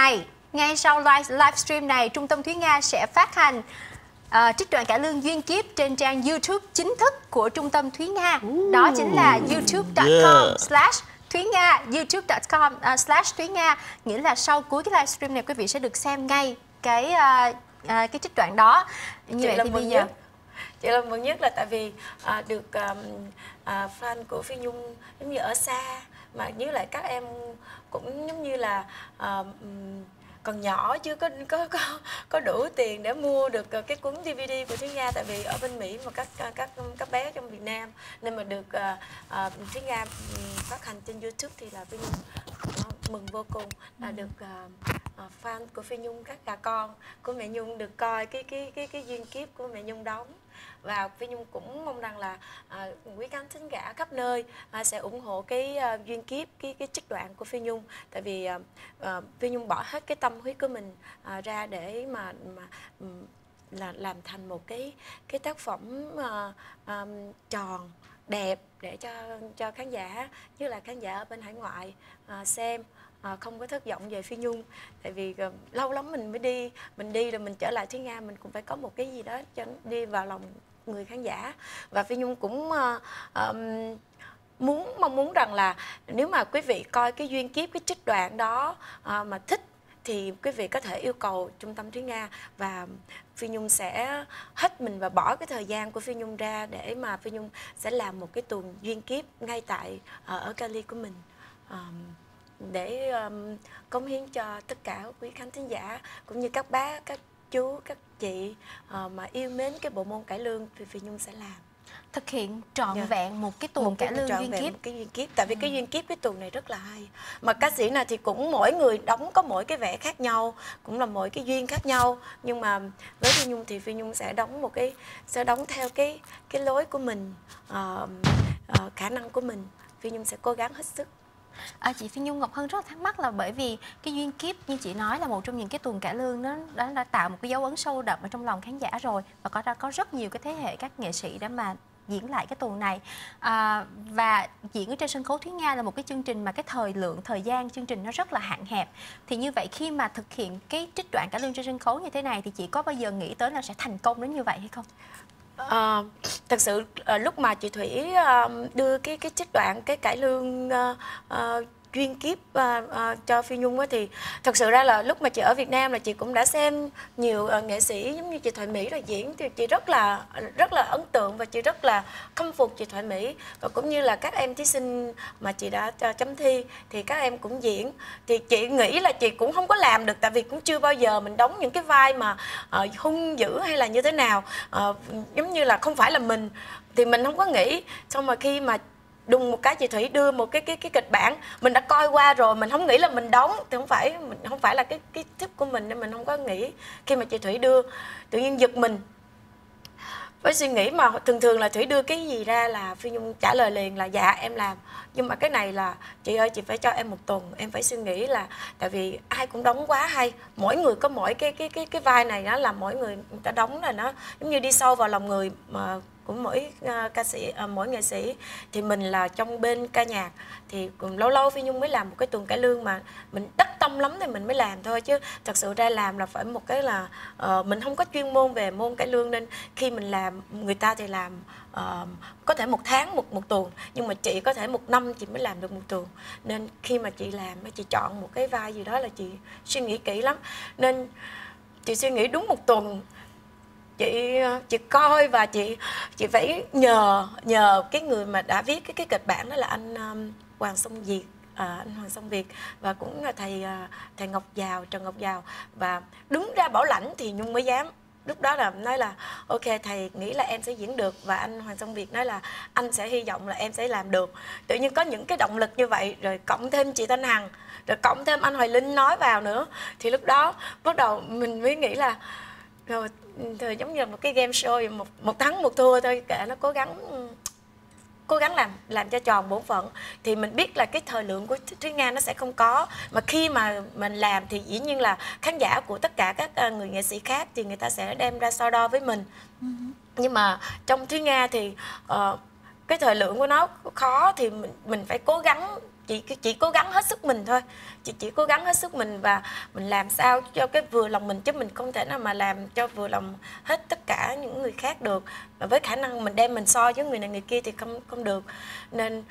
này, Trung tâm Thúy Nga sẽ phát hành trích đoạn cải lương Duyên Kiếp trên trang YouTube chính thức của Trung tâm Thúy Nga. Đó chính là youtube.com/Thúy Nga, youtube.com/Thúy Nga. Nghĩa là sau cuối cái livestream này quý vị sẽ được xem ngay cái trích đoạn đó. Như vậy thì bây giờ Chị là mừng nhất là tại vì được fan của Phi Nhung giống như ở xa, mà với lại các em cũng giống như là còn nhỏ chưa có đủ tiền để mua được cái cuốn DVD của Thúy Nga, tại vì ở bên Mỹ mà các bé trong Việt Nam, nên mà được Thúy Nga phát hành trên YouTube thì là Phi Nhung mừng vô cùng là được fan của Phi Nhung, các gà con của mẹ Nhung được coi cái Duyên Kiếp của mẹ Nhung đóng. và Phi Nhung cũng mong rằng là quý khán thính giả khắp nơi sẽ ủng hộ cái duyên kiếp, cái trích đoạn của Phi Nhung, tại vì Phi Nhung bỏ hết cái tâm huyết của mình ra để mà là làm thành một cái tác phẩm tròn đẹp để cho khán giả, như là khán giả ở bên hải ngoại xem không có thất vọng về Phi Nhung. Tại vì lâu lắm mình mới đi rồi mình trở lại Thúy Nga, mình cũng phải có một cái gì đó cho đi vào lòng người khán giả. Và Phi Nhung cũng mong muốn rằng là nếu mà quý vị coi cái duyên kiếp, cái trích đoạn đó mà thích thì quý vị có thể yêu cầu Trung tâm Thúy Nga, và Phi Nhung sẽ hết mình và bỏ cái thời gian của Phi Nhung ra để mà Phi Nhung sẽ làm một cái tuần duyên kiếp ngay tại ở Cali của mình, để cống hiến cho tất cả quý khán thính giả cũng như các bác, các chú, các chị mà yêu mến cái bộ môn cải lương thì Phi Nhung sẽ làm. Thực hiện trọn vẹn một cái tuần cải lương duyên kiếp. Cái duyên kiếp, tại vì cái duyên kiếp cái tuần này rất là hay. Mà ca sĩ nào thì cũng mỗi người đóng có mỗi cái vẻ khác nhau, cũng là mỗi cái duyên khác nhau. Nhưng mà với Phi Nhung thì Phi Nhung sẽ đóng theo cái lối của mình, khả năng của mình. Phi Nhung sẽ cố gắng hết sức. Chị Phi Nhung, Ngọc Hân rất là thắc mắc là bởi vì cái duyên kiếp như chị nói là một trong những cái tuần cải lương nó đã tạo một cái dấu ấn sâu đậm ở trong lòng khán giả rồi, và có rất nhiều cái thế hệ các nghệ sĩ đã mà diễn lại cái tuần này, và diễn ở trên sân khấu Thúy Nga là một cái chương trình mà cái thời gian chương trình nó rất là hạn hẹp. Thì như vậy khi mà thực hiện cái trích đoạn cải lương trên sân khấu như thế này thì chị có bao giờ nghĩ tới là sẽ thành công đến như vậy hay không? Thật sự lúc mà chị Thủy đưa cái trích đoạn cái cải lương duyên kiếp cho Phi Nhung thì thật sự ra là lúc mà chị ở Việt Nam là chị cũng đã xem nhiều nghệ sĩ giống như chị Thoại Mỹ rồi diễn, thì chị rất là ấn tượng và chị rất là khâm phục chị Thoại Mỹ, và cũng như là các em thí sinh mà chị đã chấm thi thì các em cũng diễn. Thì chị nghĩ là chị cũng không có làm được, tại vì cũng chưa bao giờ mình đóng những cái vai mà hung dữ hay là như thế nào, giống như là không phải là mình thì mình không có nghĩ. Xong mà khi mà đùng một cái chị Thủy đưa một cái kịch bản mình đã coi qua rồi, mình không nghĩ là mình đóng thì không phải là cái thích của mình nên mình không có nghĩ. Khi mà chị Thủy đưa tự nhiên giật mình với suy nghĩ mà thường là Thủy đưa cái gì ra là Phi Nhung trả lời liền là dạ em làm, nhưng mà cái này là chị ơi chị phải cho em một tuần, em phải suy nghĩ, là tại vì ai cũng đóng quá hay, mỗi người có mỗi cái vai này, đó là mỗi người ta đóng là nó giống như đi sâu vào lòng người mà của mỗi ca sĩ, mỗi nghệ sĩ. Thì mình là trong bên ca nhạc thì lâu lâu Phi Nhung mới làm một cái tuần cải lương mà mình đắc tâm lắm thì mình mới làm thôi, chứ thật sự ra làm là phải một cái là mình không có chuyên môn về môn cải lương, nên khi mình làm người ta thì làm có thể một tháng một tuần, nhưng mà chị có thể một năm chị mới làm được một tuần. Nên khi mà chị làm, chị chọn một cái vai gì đó là chị suy nghĩ kỹ lắm, nên chị suy nghĩ đúng một tuần. Chị coi và chị phải nhờ cái người mà đã viết cái kịch bản đó là anh Hoàng Song Việt, anh Hoàng Song Việt, và cũng là thầy Ngọc Giàu, Trần Ngọc Giàu, và đứng ra bảo lãnh thì Nhung mới dám. Lúc đó là nói là ok thầy nghĩ là em sẽ diễn được, và anh Hoàng Song Việt nói là anh sẽ hy vọng là em sẽ làm được. Tự nhiên có những cái động lực như vậy, rồi cộng thêm chị Thanh Hằng, rồi cộng thêm anh Hoài Linh nói vào nữa, thì lúc đó bắt đầu mình mới nghĩ là rồi giống như một cái game show, một thắng một thua thôi, kệ nó, cố gắng làm cho tròn bổn phận. Thì mình biết là cái thời lượng của Thúy Nga nó sẽ không có, mà khi mà mình làm thì dĩ nhiên là khán giả của tất cả các người nghệ sĩ khác thì người ta sẽ đem ra so đo với mình. Nhưng mà trong Thúy Nga thì cái thời lượng của nó khó, thì mình phải cố gắng. Chị cố gắng hết sức mình thôi, chị chỉ cố gắng hết sức mình và mình làm sao cho cái vừa lòng mình, chứ mình không thể nào mà làm cho vừa lòng hết tất cả những người khác được. Và với khả năng mình đem mình so với người này người kia thì không được. Nên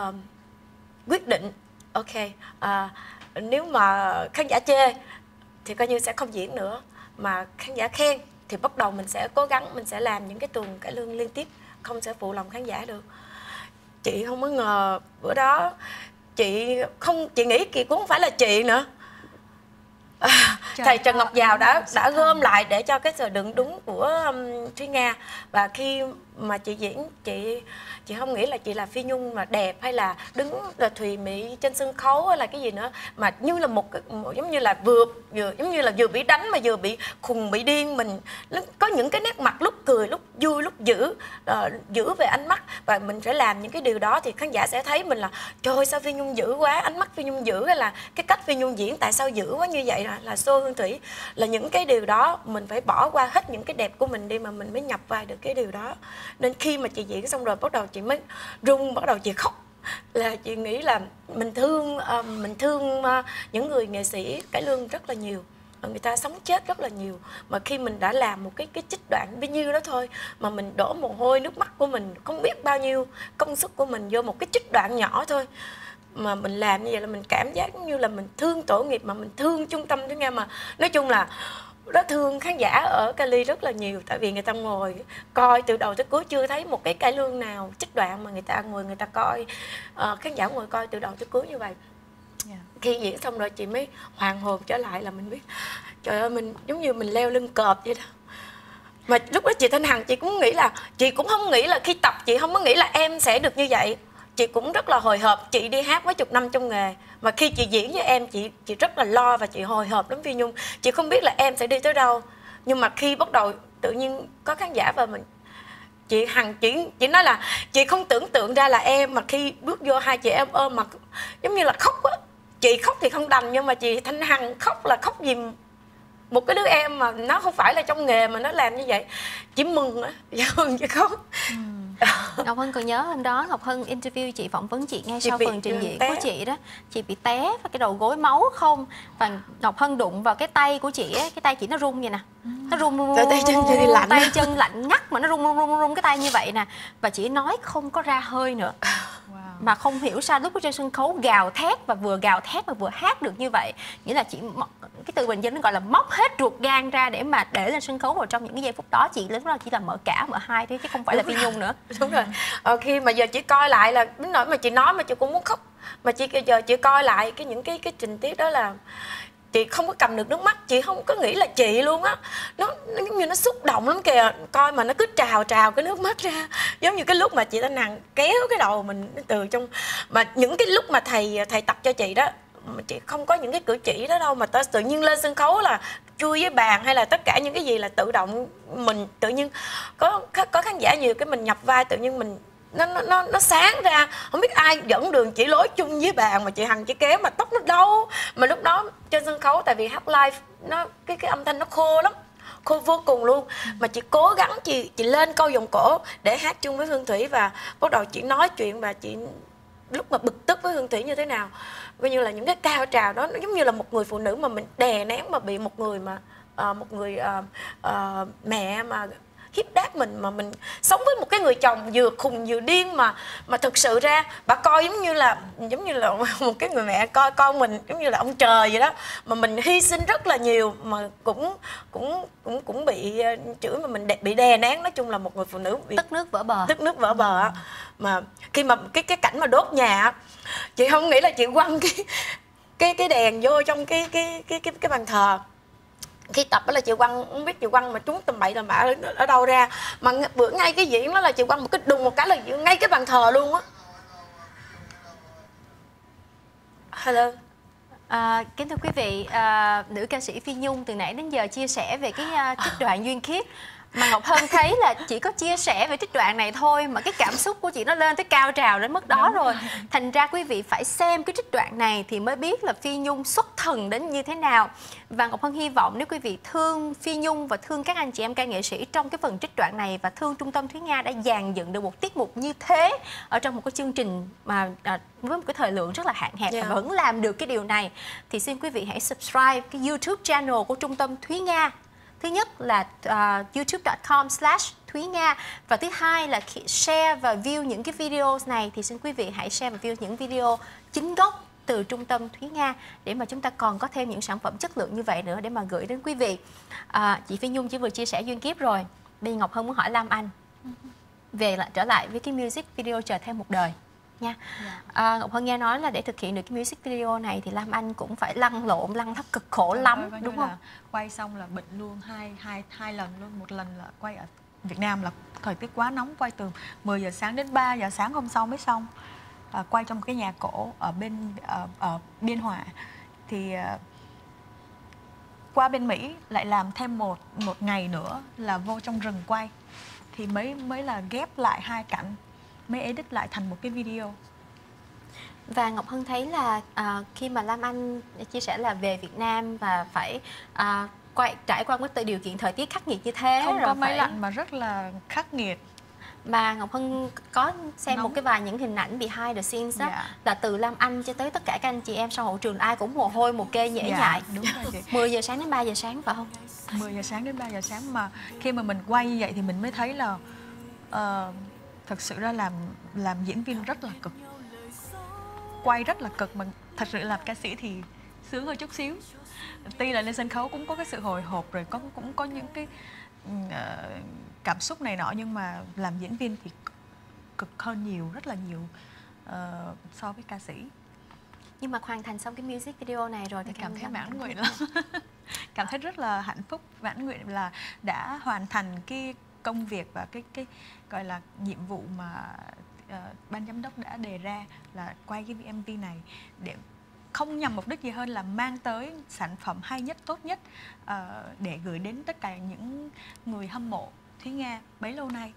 quyết định ok, nếu mà khán giả chê thì coi như sẽ không diễn nữa, mà khán giả khen thì bắt đầu mình sẽ cố gắng, mình sẽ làm những cái tuần cải lương liên tiếp, không sẽ phụ lòng khán giả được. Chị không có ngờ bữa đó chị nghĩ chị cũng không phải là chị nữa. Thầy Trần Ngọc Giàu đã gom lại để cho cái thời lượng đúng của Thúy Nga. Và khi mà chị diễn, chị không nghĩ là chị là Phi Nhung mà đẹp, hay là đứng là Thùy Mị trên sân khấu hay là cái gì nữa, mà như là một giống như là vừa bị đánh mà vừa bị khùng bị điên. Mình có những cái nét mặt lúc cười lúc vui, lúc giữ về ánh mắt, và mình phải làm những cái điều đó thì khán giả sẽ thấy mình là trời ơi, sao Phi Nhung dữ quá, ánh mắt Phi Nhung dữ, hay là cái cách Phi Nhung diễn tại sao dữ quá như vậy. Là show Hương Thủy là những cái điều đó mình phải bỏ qua hết những cái đẹp của mình đi mà mình mới nhập vai được cái điều đó. Nên khi mà chị diễn xong rồi bắt đầu chị mới run, bắt đầu chị khóc, là chị nghĩ là mình thương những người nghệ sĩ cải lương rất là nhiều, người ta sống chết rất là nhiều, mà khi mình đã làm một cái trích đoạn bấy nhiêu đó thôi mà mình đổ mồ hôi nước mắt của mình không biết bao nhiêu công sức của mình vô một cái trích đoạn nhỏ thôi, mà mình làm như vậy là mình cảm giác như là mình thương tổ nghiệp, mà mình thương Trung tâm Thúy Nga, mà nói chung là rất thương khán giả ở Cali rất là nhiều, tại vì người ta ngồi coi từ đầu tới cuối chưa thấy một cái cải lương nào trích đoạn mà người ta ngồi người ta coi, khán giả ngồi coi từ đầu tới cuối như vậy. Khi diễn xong rồi chị mới hoàn hồn trở lại, là mình biết trời ơi, mình giống như mình leo lưng cọp vậy đó. Mà lúc đó chị Thanh Hằng chị cũng nghĩ là, chị cũng không nghĩ là khi tập chị không có nghĩ là em sẽ được như vậy. Chị cũng rất là hồi hộp, chị đi hát mấy chục năm trong nghề, mà khi chị diễn với em chị rất là lo và chị hồi hộp lắm Phi Nhung. Chị không biết là em sẽ đi tới đâu, nhưng mà khi bắt đầu tự nhiên có khán giả vào mình, chị Hằng chỉ nói là chị không tưởng tượng ra là em, mà khi bước vô hai chị em ôm mà giống như là khóc á. Chị khóc thì không đành, nhưng mà chị Thanh Hằng khóc là khóc vì một cái đứa em mà nó không phải là trong nghề mà nó làm như vậy. Chỉ mừng á, chứ khóc. Ngọc Hân còn nhớ hôm đó Ngọc Hân interview chị, phỏng vấn chị ngay sau phần trình diễn của chị đó, chị bị té và cái đầu gối máu không, và Ngọc Hân đụng vào cái tay của chị ấy, cái tay chị nó run vậy nè, nó run, tay chân lạnh ngắt mà nó run cái tay như vậy nè, và chị nói không có ra hơi nữa. Mà không hiểu sao lúc ở trên sân khấu gào thét, và vừa gào thét mà vừa hát được như vậy, nghĩa là chị, cái từ bình dân nó gọi là móc hết ruột gan ra để mà để lên sân khấu. Vào trong những cái giây phút đó chị lúc đó chỉ là mở cả mở hai thôi, chứ không phải là Phi Nhung nữa. Đúng rồi. Khi mà giờ chị coi lại là đến nỗi mà chị nói mà chị cũng muốn khóc, mà giờ chị coi lại những cái tình tiết đó là chị không có cầm được nước mắt, chị không có nghĩ là chị luôn á, nó giống như nó xúc động lắm kìa, coi mà nó cứ trào cái nước mắt ra, giống như cái lúc mà chị Thanh Hằng kéo cái đầu mình từ trong, mà những cái lúc mà thầy tập cho chị đó, mà chị không có những cái cử chỉ đó đâu, mà tự nhiên lên sân khấu là chui với bàn hay là tất cả những cái gì là tự động mình tự nhiên có khán giả nhiều, cái mình nhập vai tự nhiên mình nó sáng ra, không biết ai dẫn đường chỉ lối chung với bàn, mà chị Hằng chỉ kéo mà tóc nó đâu, mà lúc đó trên sân khấu tại vì hát live nó cái âm thanh nó khô lắm, khô vô cùng luôn, mà chị cố gắng chị lên câu vòng cổ để hát chung với Hương Thủy, và bắt đầu chị nói chuyện, và chị lúc mà bực tức với Hương Thủy như thế nào, coi như là những cái cao trào đó, nó giống như là một người phụ nữ mà mình đè nén, mà bị một người mà mẹ mà hiếp đáp mình, mà mình sống với một cái người chồng vừa khùng vừa điên, mà thực sự ra bà coi giống như là một cái người mẹ coi con mình giống như là ông trời vậy đó, mà mình hy sinh rất là nhiều, mà cũng bị chửi, mà mình bị đè nén. Nói chung là một người phụ nữ bị tức nước vỡ bờ. Mà khi mà cái cảnh mà đốt nhà, chị không nghĩ là chị quăng cái đèn vô trong cái bàn thờ. Khi tập đó là chị quăng, không biết chị quăng mà trúng tầm bậy tầm bạ ở đâu ra, mà bữa ngay cái diễn đó là chị quăng một cái đùng một cái là ngay cái bàn thờ luôn á. Hello. Kính thưa quý vị, nữ ca sĩ Phi Nhung từ nãy đến giờ chia sẻ về cái trích đoạn Duyên Khiết, mà Ngọc Hân thấy là chỉ có chia sẻ về trích đoạn này thôi mà cái cảm xúc của chị nó lên tới cao trào đến mức đó rồi. Thành ra quý vị phải xem cái trích đoạn này thì mới biết là Phi Nhung xuất thần đến như thế nào. Và Ngọc Hân hy vọng nếu quý vị thương Phi Nhung và thương các anh chị em ca nghệ sĩ trong cái phần trích đoạn này, và thương Trung tâm Thúy Nga đã dàn dựng được một tiết mục như thế ở trong một cái chương trình mà với một cái thời lượng rất là hạn hẹp và vẫn làm được cái điều này, thì xin quý vị hãy subscribe cái YouTube channel của Trung tâm Thúy Nga. Thứ nhất là youtube.com/Thúy Nga, và thứ hai là share và view những cái video này, thì xin quý vị hãy share và view những video chính gốc từ Trung tâm Thúy Nga để mà chúng ta còn có thêm những sản phẩm chất lượng như vậy nữa để mà gửi đến quý vị. Chị Phi Nhung chỉ vừa chia sẻ Duyên Kiếp rồi, bây giờ Ngọc Hân muốn hỏi Lam Anh trở lại với cái music video Chờ Thêm Một Đời nha. Ngọc Hân nghe nói là để thực hiện được cái music video này thì Lam Anh cũng phải lăn thóc cực khổ lắm, đúng không? Quay xong là bệnh luôn hai lần luôn. Một lần là quay ở Việt Nam là thời tiết quá nóng, quay từ 10 giờ sáng đến 3 giờ sáng hôm sau mới xong. Quay trong một cái nhà cổ ở ở Biên Hòa. Thì qua bên Mỹ lại làm thêm một ngày nữa là vô trong rừng quay. thì mới là ghép lại hai cảnh, mới edit lại thành một cái video. Và Ngọc Hân thấy là khi mà Lam Anh chia sẻ là về Việt Nam và phải trải qua cái điều kiện thời tiết khắc nghiệt như thế, Không rồi có máy phải... lạnh mà rất là khắc nghiệt. Mà Ngọc Hân có xem Nóng. một cái vài những hình ảnh behind the scenes đó, Dạ. là từ Lam Anh cho tới tất cả các anh chị em sau hậu trường ai cũng mồ hôi mồ kê nhễ nhại. Đúng rồi chị. 10 giờ sáng đến 3 giờ sáng phải không? 10 giờ sáng đến 3 giờ sáng, mà khi mà mình quay như vậy thì mình mới thấy là thật sự ra làm diễn viên rất là cực, quay rất là cực, mà thật sự làm ca sĩ thì sướng hơn chút xíu. Tuy là lên sân khấu cũng có cái sự hồi hộp, rồi cũng có những cái cảm xúc này nọ, nhưng mà làm diễn viên thì cực hơn nhiều, rất là nhiều so với ca sĩ. Nhưng mà hoàn thành xong cái music video này rồi thì Cảm thấy mãn nguyện lắm. Cảm thấy rất là hạnh phúc, mãn nguyện là đã hoàn thành cái công việc và cái gọi là nhiệm vụ mà ban giám đốc đã đề ra, là quay cái MV này để không nhằm mục đích gì hơn là mang tới sản phẩm hay nhất, tốt nhất để gửi đến tất cả những người hâm mộ Thúy Nga bấy lâu nay.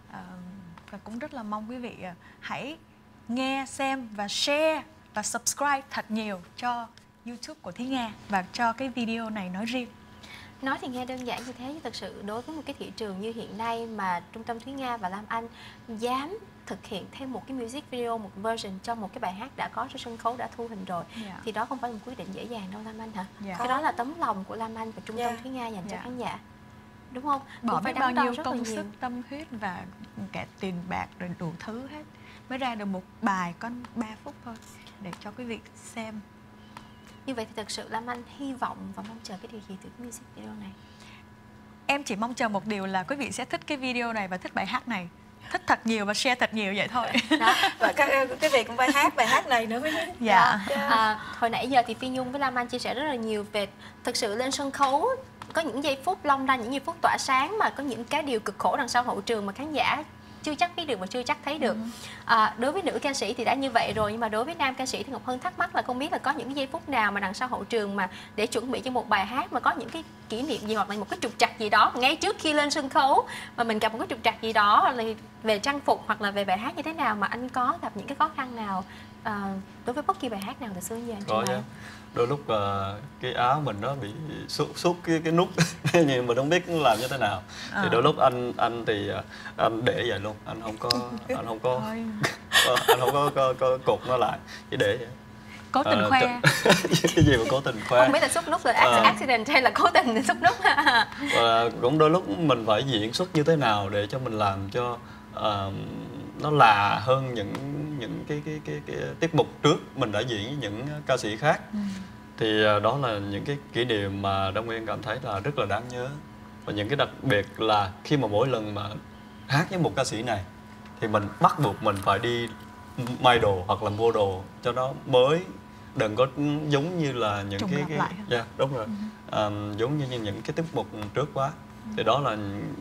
Và cũng rất là mong quý vị hãy nghe, xem và share và subscribe thật nhiều cho YouTube của Thúy Nga và cho cái video này nói riêng. Nói thì nghe đơn giản như thế, nhưng thực sự đối với một cái thị trường như hiện nay mà Trung tâm Thúy Nga và Lam Anh dám thực hiện thêm một cái music video, một version cho một cái bài hát đã có trên sân khấu, đã thu hình rồi, thì đó không phải là một quyết định dễ dàng đâu Lam Anh hả? Cái đó là tấm lòng của Lam Anh và Trung tâm Thúy Nga dành cho khán giả, đúng không? Bỏ biết bao nhiêu công sức, tâm huyết và cả tiền bạc rồi đủ thứ hết mới ra được một bài có 3 phút thôi để cho quý vị xem. Như vậy thì thật sự Lam Anh hy vọng và mong chờ cái điều gì từ cái music video này? Em chỉ mong chờ một điều là quý vị sẽ thích cái video này và thích bài hát này, thích thật nhiều và share thật nhiều vậy thôi. Đó. Và các quý vị cũng phải hát bài hát này nữa mới nhé. Dạ. Hồi nãy giờ thì Phi Nhung với Lam Anh chia sẻ rất là nhiều về thực sự lên sân khấu có những giây phút long lanh, những giây phút tỏa sáng, mà có những cái điều cực khổ đằng sau hậu trường mà khán giả chưa chắc biết được và chưa chắc thấy được. Đối với nữ ca sĩ thì đã như vậy rồi, nhưng mà đối với nam ca sĩ thì Ngọc Hân thắc mắc là không biết là có những giây phút nào mà đằng sau hậu trường mà để chuẩn bị cho một bài hát mà có những cái kỷ niệm gì hoặc là một cái trục trặc gì đó ngay trước khi lên sân khấu mà mình gặp một cái trục trặc gì đó, hoặc là về trang phục hoặc là về bài hát như thế nào, mà anh có gặp những cái khó khăn nào đối với bất kỳ bài hát nào từ xưa đến giờ anh trình bày? Đôi lúc cái áo mình nó bị xúc cái nút nhiều mình không biết làm như thế nào, thì đôi lúc anh thì anh để vậy luôn, anh không có cột nó lại, chỉ để vậy. Cố tình khoe. Cái gì mà cố tình khoe? Không biết là xúc nút là accident hay là cố tình xúc nút. Và cũng đôi lúc mình phải diễn xuất như thế nào để cho mình làm cho nó lạ hơn những cái tiết mục trước mình đã diễn với những ca sĩ khác. Thì đó là những cái kỷ niệm mà Đông Nguyên cảm thấy là rất là đáng nhớ. Và những cái đặc biệt là khi mà mỗi lần mà hát với một ca sĩ này thì mình bắt buộc mình phải đi may đồ hoặc là mua đồ cho nó mới, đừng có giống như là những cái đúng rồi. Giống như những cái tiết mục trước quá. Thì đó là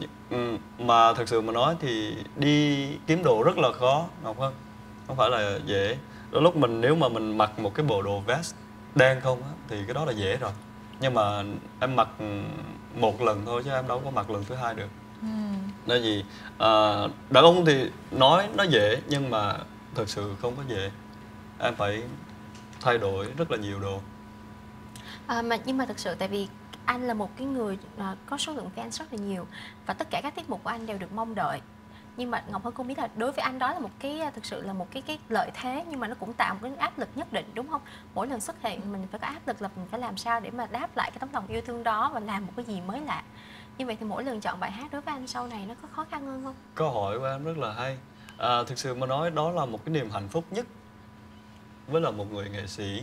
mà thực sự mà nói thì đi kiếm đồ rất là khó Ngọc Hân, không phải là dễ. Đôi lúc nếu mà mình mặc một cái bộ đồ vest đen không á, thì cái đó là dễ rồi, nhưng mà em mặc một lần thôi chứ em đâu có mặc lần thứ hai được. Nên vì đàn ông thì nói nó dễ nhưng mà thực sự không có dễ, em phải thay đổi rất là nhiều đồ. Nhưng mà thực sự tại vì anh là một cái người có số lượng fans rất là nhiều và tất cả các tiết mục của anh đều được mong đợi. Nhưng mà Ngọc Hân không biết là đối với anh đó là một cái thực sự là một cái lợi thế, nhưng mà nó cũng tạo một cái áp lực nhất định, đúng không? Mỗi lần xuất hiện mình phải có áp lực là mình phải làm sao để mà đáp lại cái tấm lòng yêu thương đó và làm một cái gì mới lạ. Như vậy thì mỗi lần chọn bài hát đối với anh sau này nó có khó khăn hơn không? Câu hỏi của em rất là hay. Thực sự mà nói đó là một cái niềm hạnh phúc nhất với là một người nghệ sĩ.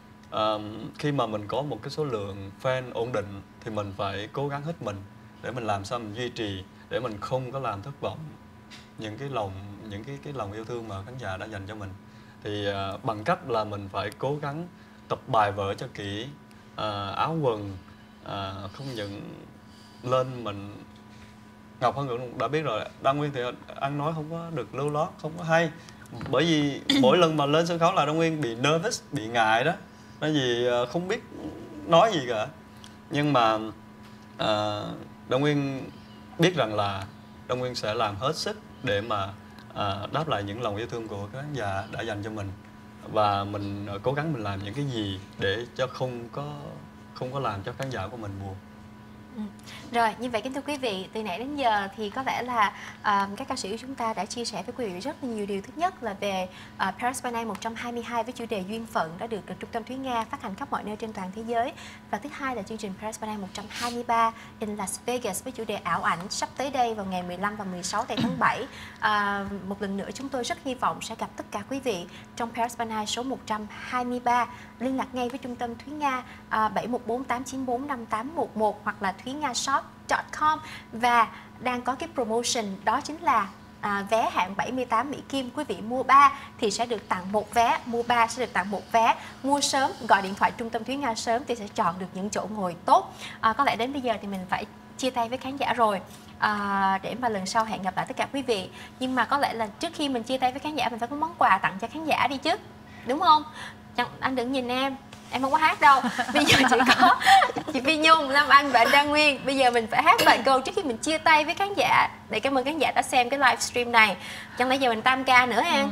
Khi mà mình có một cái số lượng fan ổn định thì mình phải cố gắng hết mình để mình làm sao mình duy trì, để mình không có làm thất vọng những cái lòng yêu thương mà khán giả đã dành cho mình. Thì bằng cách là mình phải cố gắng tập bài vở cho kỹ, áo quần không những lên mình. Ngọc Hân cũng đã biết rồi, Đăng Nguyên thì ăn nói không có được lưu loát, không có hay, bởi vì mỗi lần mà lên sân khấu là Đăng Nguyên bị nervous, bị ngại đó, nói gì không biết nói gì cả. Nhưng mà Đăng Nguyên biết rằng là Đăng Nguyên sẽ làm hết sức để mà đáp lại những lòng yêu thương của các khán giả đã dành cho mình, và mình cố gắng mình làm những cái gì để cho không có làm cho khán giả của mình buồn. Rồi, như vậy kính thưa quý vị, từ nãy đến giờ thì có lẽ là các ca sĩ của chúng ta đã chia sẻ với quý vị rất là nhiều điều. Thứ nhất là về Paris by Night 122 với chủ đề Duyên Phận đã được Trung tâm Thúy Nga phát hành khắp mọi nơi trên toàn thế giới. Và thứ hai là chương trình Paris by Night 123 in Las Vegas với chủ đề Ảo Ảnh sắp tới đây vào ngày 15 và 16 tháng 7. Một lần nữa chúng tôi rất hy vọng sẽ gặp tất cả quý vị trong Paris by Night số 123. Liên lạc ngay với Trung tâm Thúy Nga 714 894 5811 hoặc là thuyngashop.com, và đang có cái promotion đó chính là vé hạng 78 Mỹ Kim. Quý vị mua 3 thì sẽ được tặng 1 vé, mua 3 sẽ được tặng 1 vé. Mua sớm, gọi điện thoại Trung tâm Thúy Nga sớm thì sẽ chọn được những chỗ ngồi tốt. Có lẽ đến bây giờ thì mình phải chia tay với khán giả rồi, để mà lần sau hẹn gặp lại tất cả quý vị. Nhưng mà có lẽ là trước khi mình chia tay với khán giả mình phải có món quà tặng cho khán giả đi chứ, đúng không? Anh đừng nhìn em không có hát đâu. Bây giờ chỉ có chị Phi Nhung, Lam Anh và anh Đăng Nguyên. Bây giờ mình phải hát vài câu trước khi mình chia tay với khán giả, để cảm ơn khán giả đã xem cái livestream này. Chẳng lẽ giờ mình tam ca nữa em?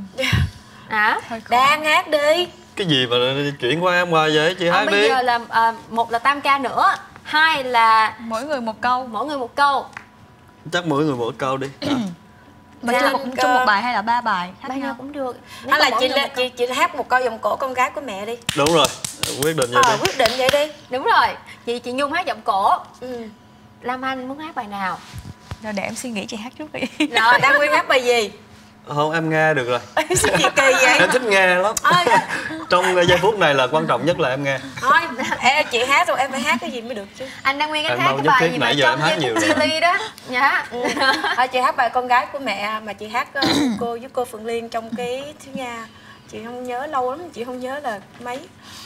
Đang hát đi. Cái gì mà chuyển qua em qua vậy, chị hát đi. Bây giờ là một là tam ca nữa, hai là mỗi người một câu. Mỗi người một câu. Chắc mỗi người một câu đi. Mà chung một bài hay là 3 bài khác bài nhau nào cũng được. Hay là chị hát một câu Vòng Cổ Con Gái Của Mẹ đi. Đúng rồi, quyết định vậy đi. Quyết định vậy đi. Đúng rồi, chị Nhung hát Giọng Cổ. Lam Anh muốn hát bài nào? Rồi để em suy nghĩ, chị hát trước đi. Rồi, Đăng Nguyên hát bài gì? Không, em nghe được rồi. Gì kỳ vậy? Em thích nghe lắm. Trong giây phút này là quan trọng nhất là em nghe. Thôi, chị hát rồi em phải hát cái gì mới được chứ. Anh Đăng Nguyên hát cái bài gì mà trong giây phút chia ly đó. Dạ. Thôi chị hát bài Con Gái Của Mẹ mà chị hát với cô Phượng Liên trong cái Thúy Nga. Chị không nhớ, lâu lắm chị không nhớ là mấy.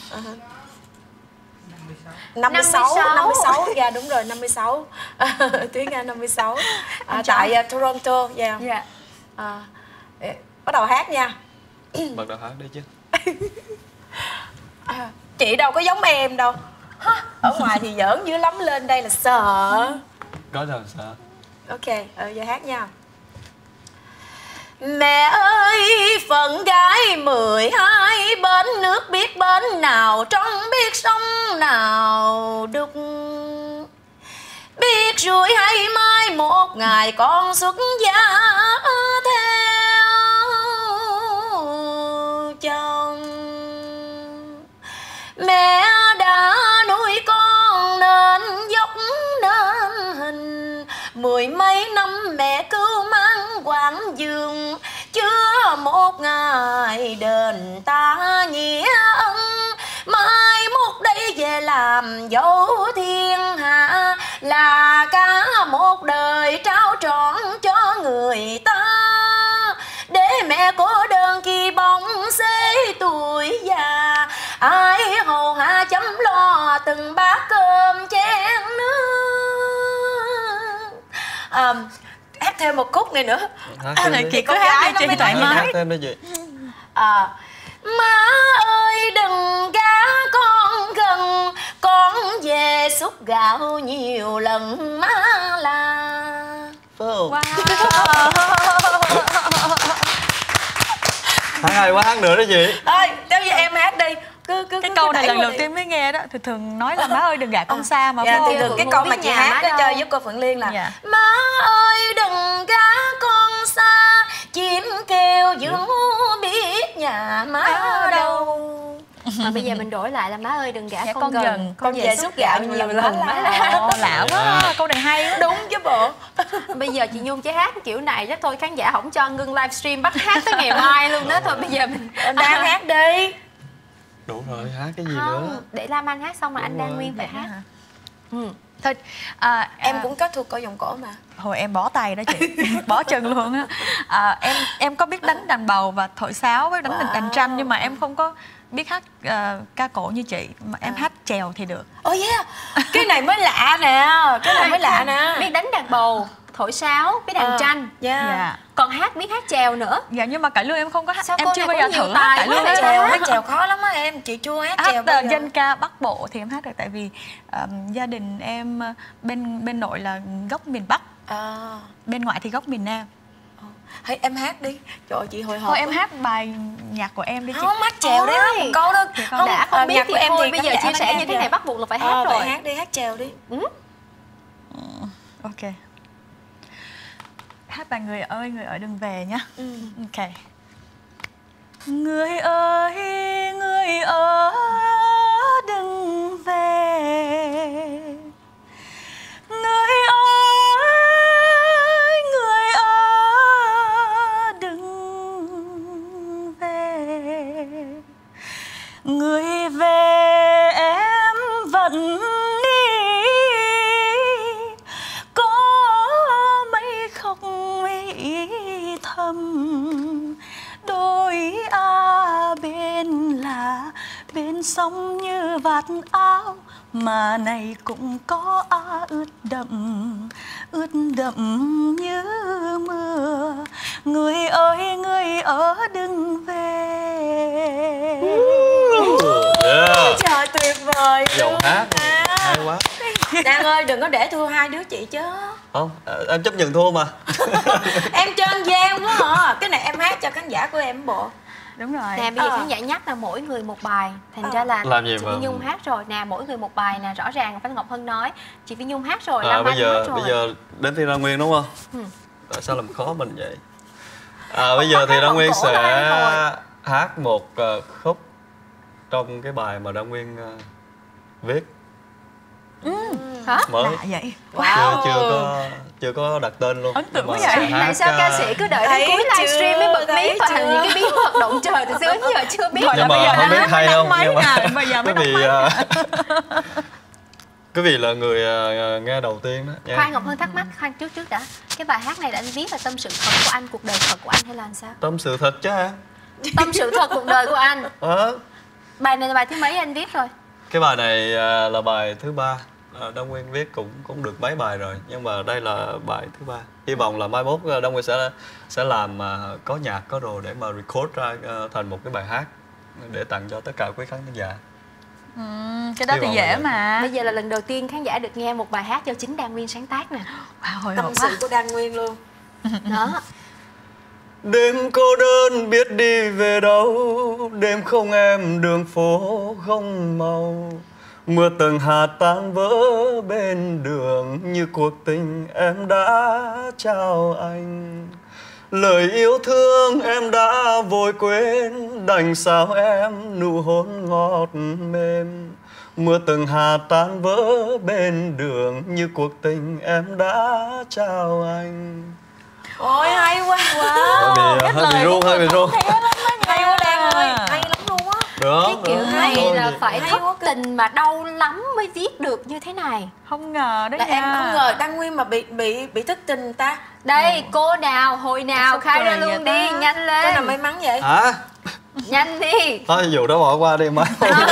56. Dạ đúng rồi, 56. Thúy Nga 56. Tại Toronto. Dạ. Bắt đầu hát nha. Bắt đầu hát đi chứ. Chị đâu có giống em đâu. Ở ngoài thì giỡn dữ lắm, lên đây là sợ. Có đâu sợ. Ok, giờ hát nha. Mẹ ơi, phận gái 12 bên nước biết bên nào, trong biết sông nào đục. Biết rồi hay mai một ngày con xuất gia theo chồng. Mẹ đã nuôi con nên dốc nên hình, 10 mấy năm mẹ cứu mang quảng dương, chưa một ngày đền ta nghĩa ân. Mai mốt đây về làm dâu thiên hạ, là cả một đời trao trọn cho người ta. Để mẹ cô đơn khi bóng xế tuổi già, ai hầu hạ chăm lo từng bát cơm chén nước. Hát thêm một khúc này nữa. Này chị cứ hát đi chị, thoải mái. Hát thêm đi chị. Má ơi đừng gá con gần, con về xúc gạo nhiều lần má là. Wow. Hát hay quá, hát nữa đó chị. Thôi, theo giờ em hát đi. Cái câu này lần đầu tiên mới nghe đó. Thường nói là má ơi đừng gả con xa mà. Thì thường cái câu mà chị hát đó chơi với cô Phượng Liên là má ơi đừng gả con xa, chim kêu dưỡng biết nhà má đâu. Mà bây giờ mình đổi lại là má ơi đừng gả con gần, con về xúc gạo nhiều lần má lạ quá. Câu này hay quá. Đúng chứ bộ. Bây giờ chị Nhung chỉ hát kiểu này chắc thôi khán giả không cho ngưng livestream, bắt hát tới ngày mai luôn đó. Thôi bây giờ mình đang hát đi. Đủ rồi, hát cái gì không, nữa. để Lam Anh hát xong mà anh Đăng Nguyên phải hát. Thôi em cũng có thuộc câu Vòng Cổ mà. Hồi em bỏ tay đó chị. Bỏ chân luôn á. Em có biết đánh đàn bầu và thổi sáo với đánh đàn tranh, nhưng mà em không có biết hát ca cổ như chị. Mà em hát chèo thì được. Yeah. Cái này mới lạ nè. Cái này mới lạ nè. Biết đánh đàn bầu, thổi sáo, biết đàn tranh. Dạ. Còn hát biết hát chèo nữa. Dạ nhưng mà cải lương em không có hát. Sao em chưa bao giờ thử hát cải lương. Hát chèo khó lắm á em. Chị chưa hát chèo bao giờ. Dân ca Bắc Bộ thì em hát được, tại vì gia đình em bên nội là gốc miền Bắc. Bên ngoại thì gốc miền Nam. Hay em hát đi. Trời ơi, chị hồi hộp. Thôi em hát bài nhạc của em đi chị. Không, hát chèo đấy, hát một câu thôi. Không, đã không biết nhạc thì của em thôi, thì bây giờ khán giả chia sẻ đang như thế nghe này rồi. bắt buộc là phải hát rồi. Vậy hát đi, hát chèo đi. Ok. Hát bài Người ơi đừng về nhá. Ok. Người ơi đừng về. Người ơi đừng về. Người về em vẫn đi, có mấy khóc mấy thầm. Đôi bên là bên sông như vạt áo, mà này cũng có ướt đậm như mưa. Người ơi đừng về. Trời, tuyệt vời. Giọng hát hay quá. Đan ơi, đừng có để thua hai đứa chị chứ. Không, em chấp nhận thua mà. Em trơn gian quá à. Cái này em hát cho khán giả của em bộ. Đúng rồi. Nè, bây giờ khán giả nhắc là mỗi người một bài. Thành ra là Làm gì chị mà- Phi Nhung hát rồi. Nè, mỗi người một bài nè. Rõ ràng Phan Ngọc Hân nói chị Phi Nhung hát rồi, Lam Anh hát rồi. Bây giờ đến Thi Đa Nguyên đúng không? Tại sao làm khó mình vậy? Bây giờ thì Đa Nguyên cổ là sẽ anh hát một khúc trong cái bài mà Đa Nguyên viết Hả? mới. Lạ vậy. Chưa có đặt tên luôn. Ấn tượng Nhưng mà quá vậy. sẽ hát, Tại sao ca sĩ cứ đợi đến thấy cuối livestream mới bật mí thấy toàn chưa? những cái bí mật động trời từ xưa đến giờ chưa biết. nhưng mà không biết hay không, nhưng mà Bây giờ mới quý vị đóng quý vị là người nghe đầu tiên đó nha. Khoan, Ngọc Hân thắc mắc, khoan trước đã. Cái bài hát này là anh viết là tâm sự thật của anh, cuộc đời thật của anh hay là làm sao? Tâm sự thật chứ hả? Tâm sự thật cuộc đời của anh. Ờ. Bài này là bài thứ mấy anh viết rồi? Cái bài này là bài thứ 3. Đa Nguyên viết cũng được mấy bài rồi, nhưng mà đây là bài thứ 3. Hy vọng là mai mốt Đa Nguyên sẽ làm có nhạc có đồ để mà record ra thành một cái bài hát để tặng cho tất cả quý khán giả. Cái đó Hy thì vọng dễ là vậy. mà. Bây giờ là lần đầu tiên khán giả được nghe một bài hát do chính Đa Nguyên sáng tác nè. Wow, hồi Tâm hộp sự quá. của Đan Nguyên luôn. Đó. Đêm cô đơn biết đi về đâu, đêm không em đường phố không màu. Mưa từng hạt tan vỡ bên đường, như cuộc tình em đã trao anh. Lời yêu thương em đã vội quên, đành sao em nụ hôn ngọt mềm. Mưa từng hạt tan vỡ bên đường, như cuộc tình em đã trao anh. Ôi hay quá. Hơi bị run, hơi bị run. Hay quá Đan ơi, hay lắm luôn á. Được, Cái kiểu này Thôi là thì- phải hay thất quá. tình mà đau lắm mới viết được như thế này. Không ngờ đó Là nha. em không ngờ Đan Nguyên mà bị thất tình ta. Đây, cô nào, hồi nào, Sao khai ra cười luôn vậy đi, ta? nhanh Cô nào lên. may mắn vậy? Hả? Nhanh đi. Thôi dù đó bỏ qua đi mà.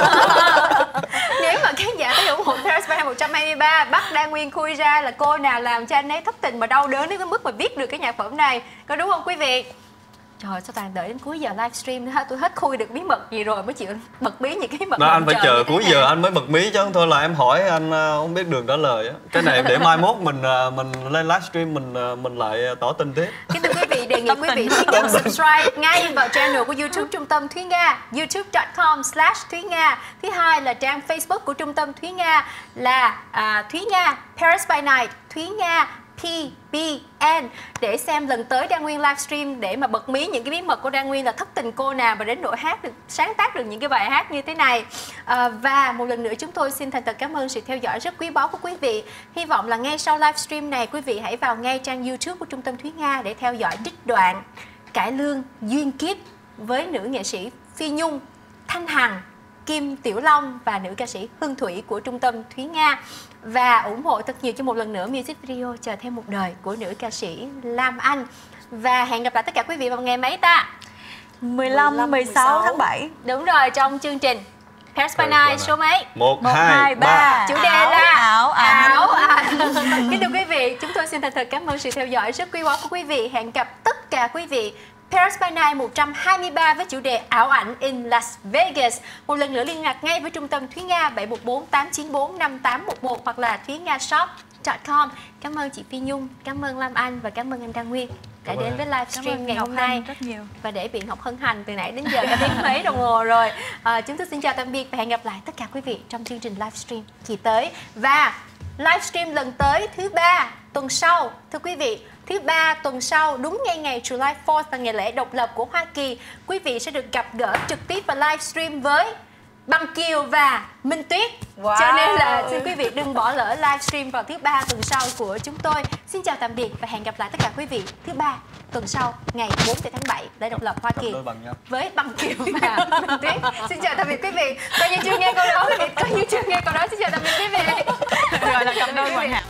Nếu mà khán giả thấy ủng hộ Paris by 123 bắt Đa Nguyên khui ra là cô nào làm cho anh ấy thất tình mà đau đớn đến cái mức mà viết được cái nhạc phẩm này, có đúng không quý vị? Trời ơi, sao toàn đợi đến cuối giờ livestream nữa, tôi hết khui được bí mật gì rồi mới chịu bật bí những cái bí mật. Đó, anh phải động trời chờ như thế cuối này. giờ anh mới bật mí chứ thôi là em hỏi anh không biết đường trả lời á. Cái này để mai mốt mình lên livestream mình lại tỏ tình tiếp. Kính thưa quý vị, đề nghị quý vị thứ nhất subscribe ngay vào channel của YouTube Trung tâm Thúy Nga, youtube.com/Thúy Nga. Thứ hai là trang Facebook của Trung tâm Thúy Nga là Thúy Nga Paris by Night, Thúy Nga PBN, để xem lần tới Đa Nguyên livestream để mà bật mí những cái bí mật của Đa Nguyên là thất tình cô nào mà đến độ hát được, sáng tác được những cái bài hát như thế này. Và một lần nữa chúng tôi xin thành thật cảm ơn sự theo dõi rất quý báu của quý vị. Hy vọng là ngay sau livestream này quý vị hãy vào ngay trang YouTube của Trung tâm Thúy Nga để theo dõi trích đoạn cải lương duyên kiếp với nữ nghệ sĩ Phi Nhung, Thanh Hằng, Kim Tiểu Long và nữ ca sĩ Hương Thủy của Trung tâm Thúy Nga. Và ủng hộ thật nhiều cho một lần nữa music video Chờ Thêm Một Đời của nữ ca sĩ Lam Anh. Và hẹn gặp lại tất cả quý vị vào ngày mấy ta? 15, 16 tháng 7. Đúng rồi, trong chương trình Paris by Night số mấy? 1, 2, 3. Chủ đề là ảo Kính thưa quý vị, chúng tôi xin thành thật cảm ơn sự theo dõi rất quý báu của quý vị. Hẹn gặp tất cả quý vị Paris by Night 123 với chủ đề ảo ảnh in Las Vegas. Một lần nữa liên lạc ngay với Trung tâm Thúy Nga 714 894 5811 hoặc là Thúy Nga Shop livestream.com. Cảm ơn chị Phi Nhung, cảm ơn Lam Anh và cảm ơn anh Đăng Nguyên đã đến với livestream ngày hôm nay rất nhiều. và để Biện Ngọc hân hành từ nãy đến giờ đã đến mấy đồng hồ rồi. Chúng tôi xin chào tạm biệt và hẹn gặp lại tất cả quý vị trong chương trình livestream kỳ tới, và livestream lần tới thứ ba tuần sau. Thưa quý vị, thứ ba tuần sau, đúng ngay ngày July 4th là ngày lễ độc lập của Hoa Kỳ, quý vị sẽ được gặp gỡ trực tiếp và livestream với Bằng Kiều và Minh Tuyết. Wow. Cho nên là xin quý vị đừng bỏ lỡ livestream vào thứ ba tuần sau của chúng tôi. Xin chào tạm biệt và hẹn gặp lại tất cả quý vị thứ ba tuần sau ngày 4 tháng 7 lễ độc lập Hoa Kỳ với Bằng Kiều và Minh Tuyết. Xin chào tạm biệt quý vị. Coi như chưa nghe câu đó, quý vị coi như chưa nghe câu đó. Xin chào tạm biệt quý vị. Gọi là cặp đôi hoàn hảo.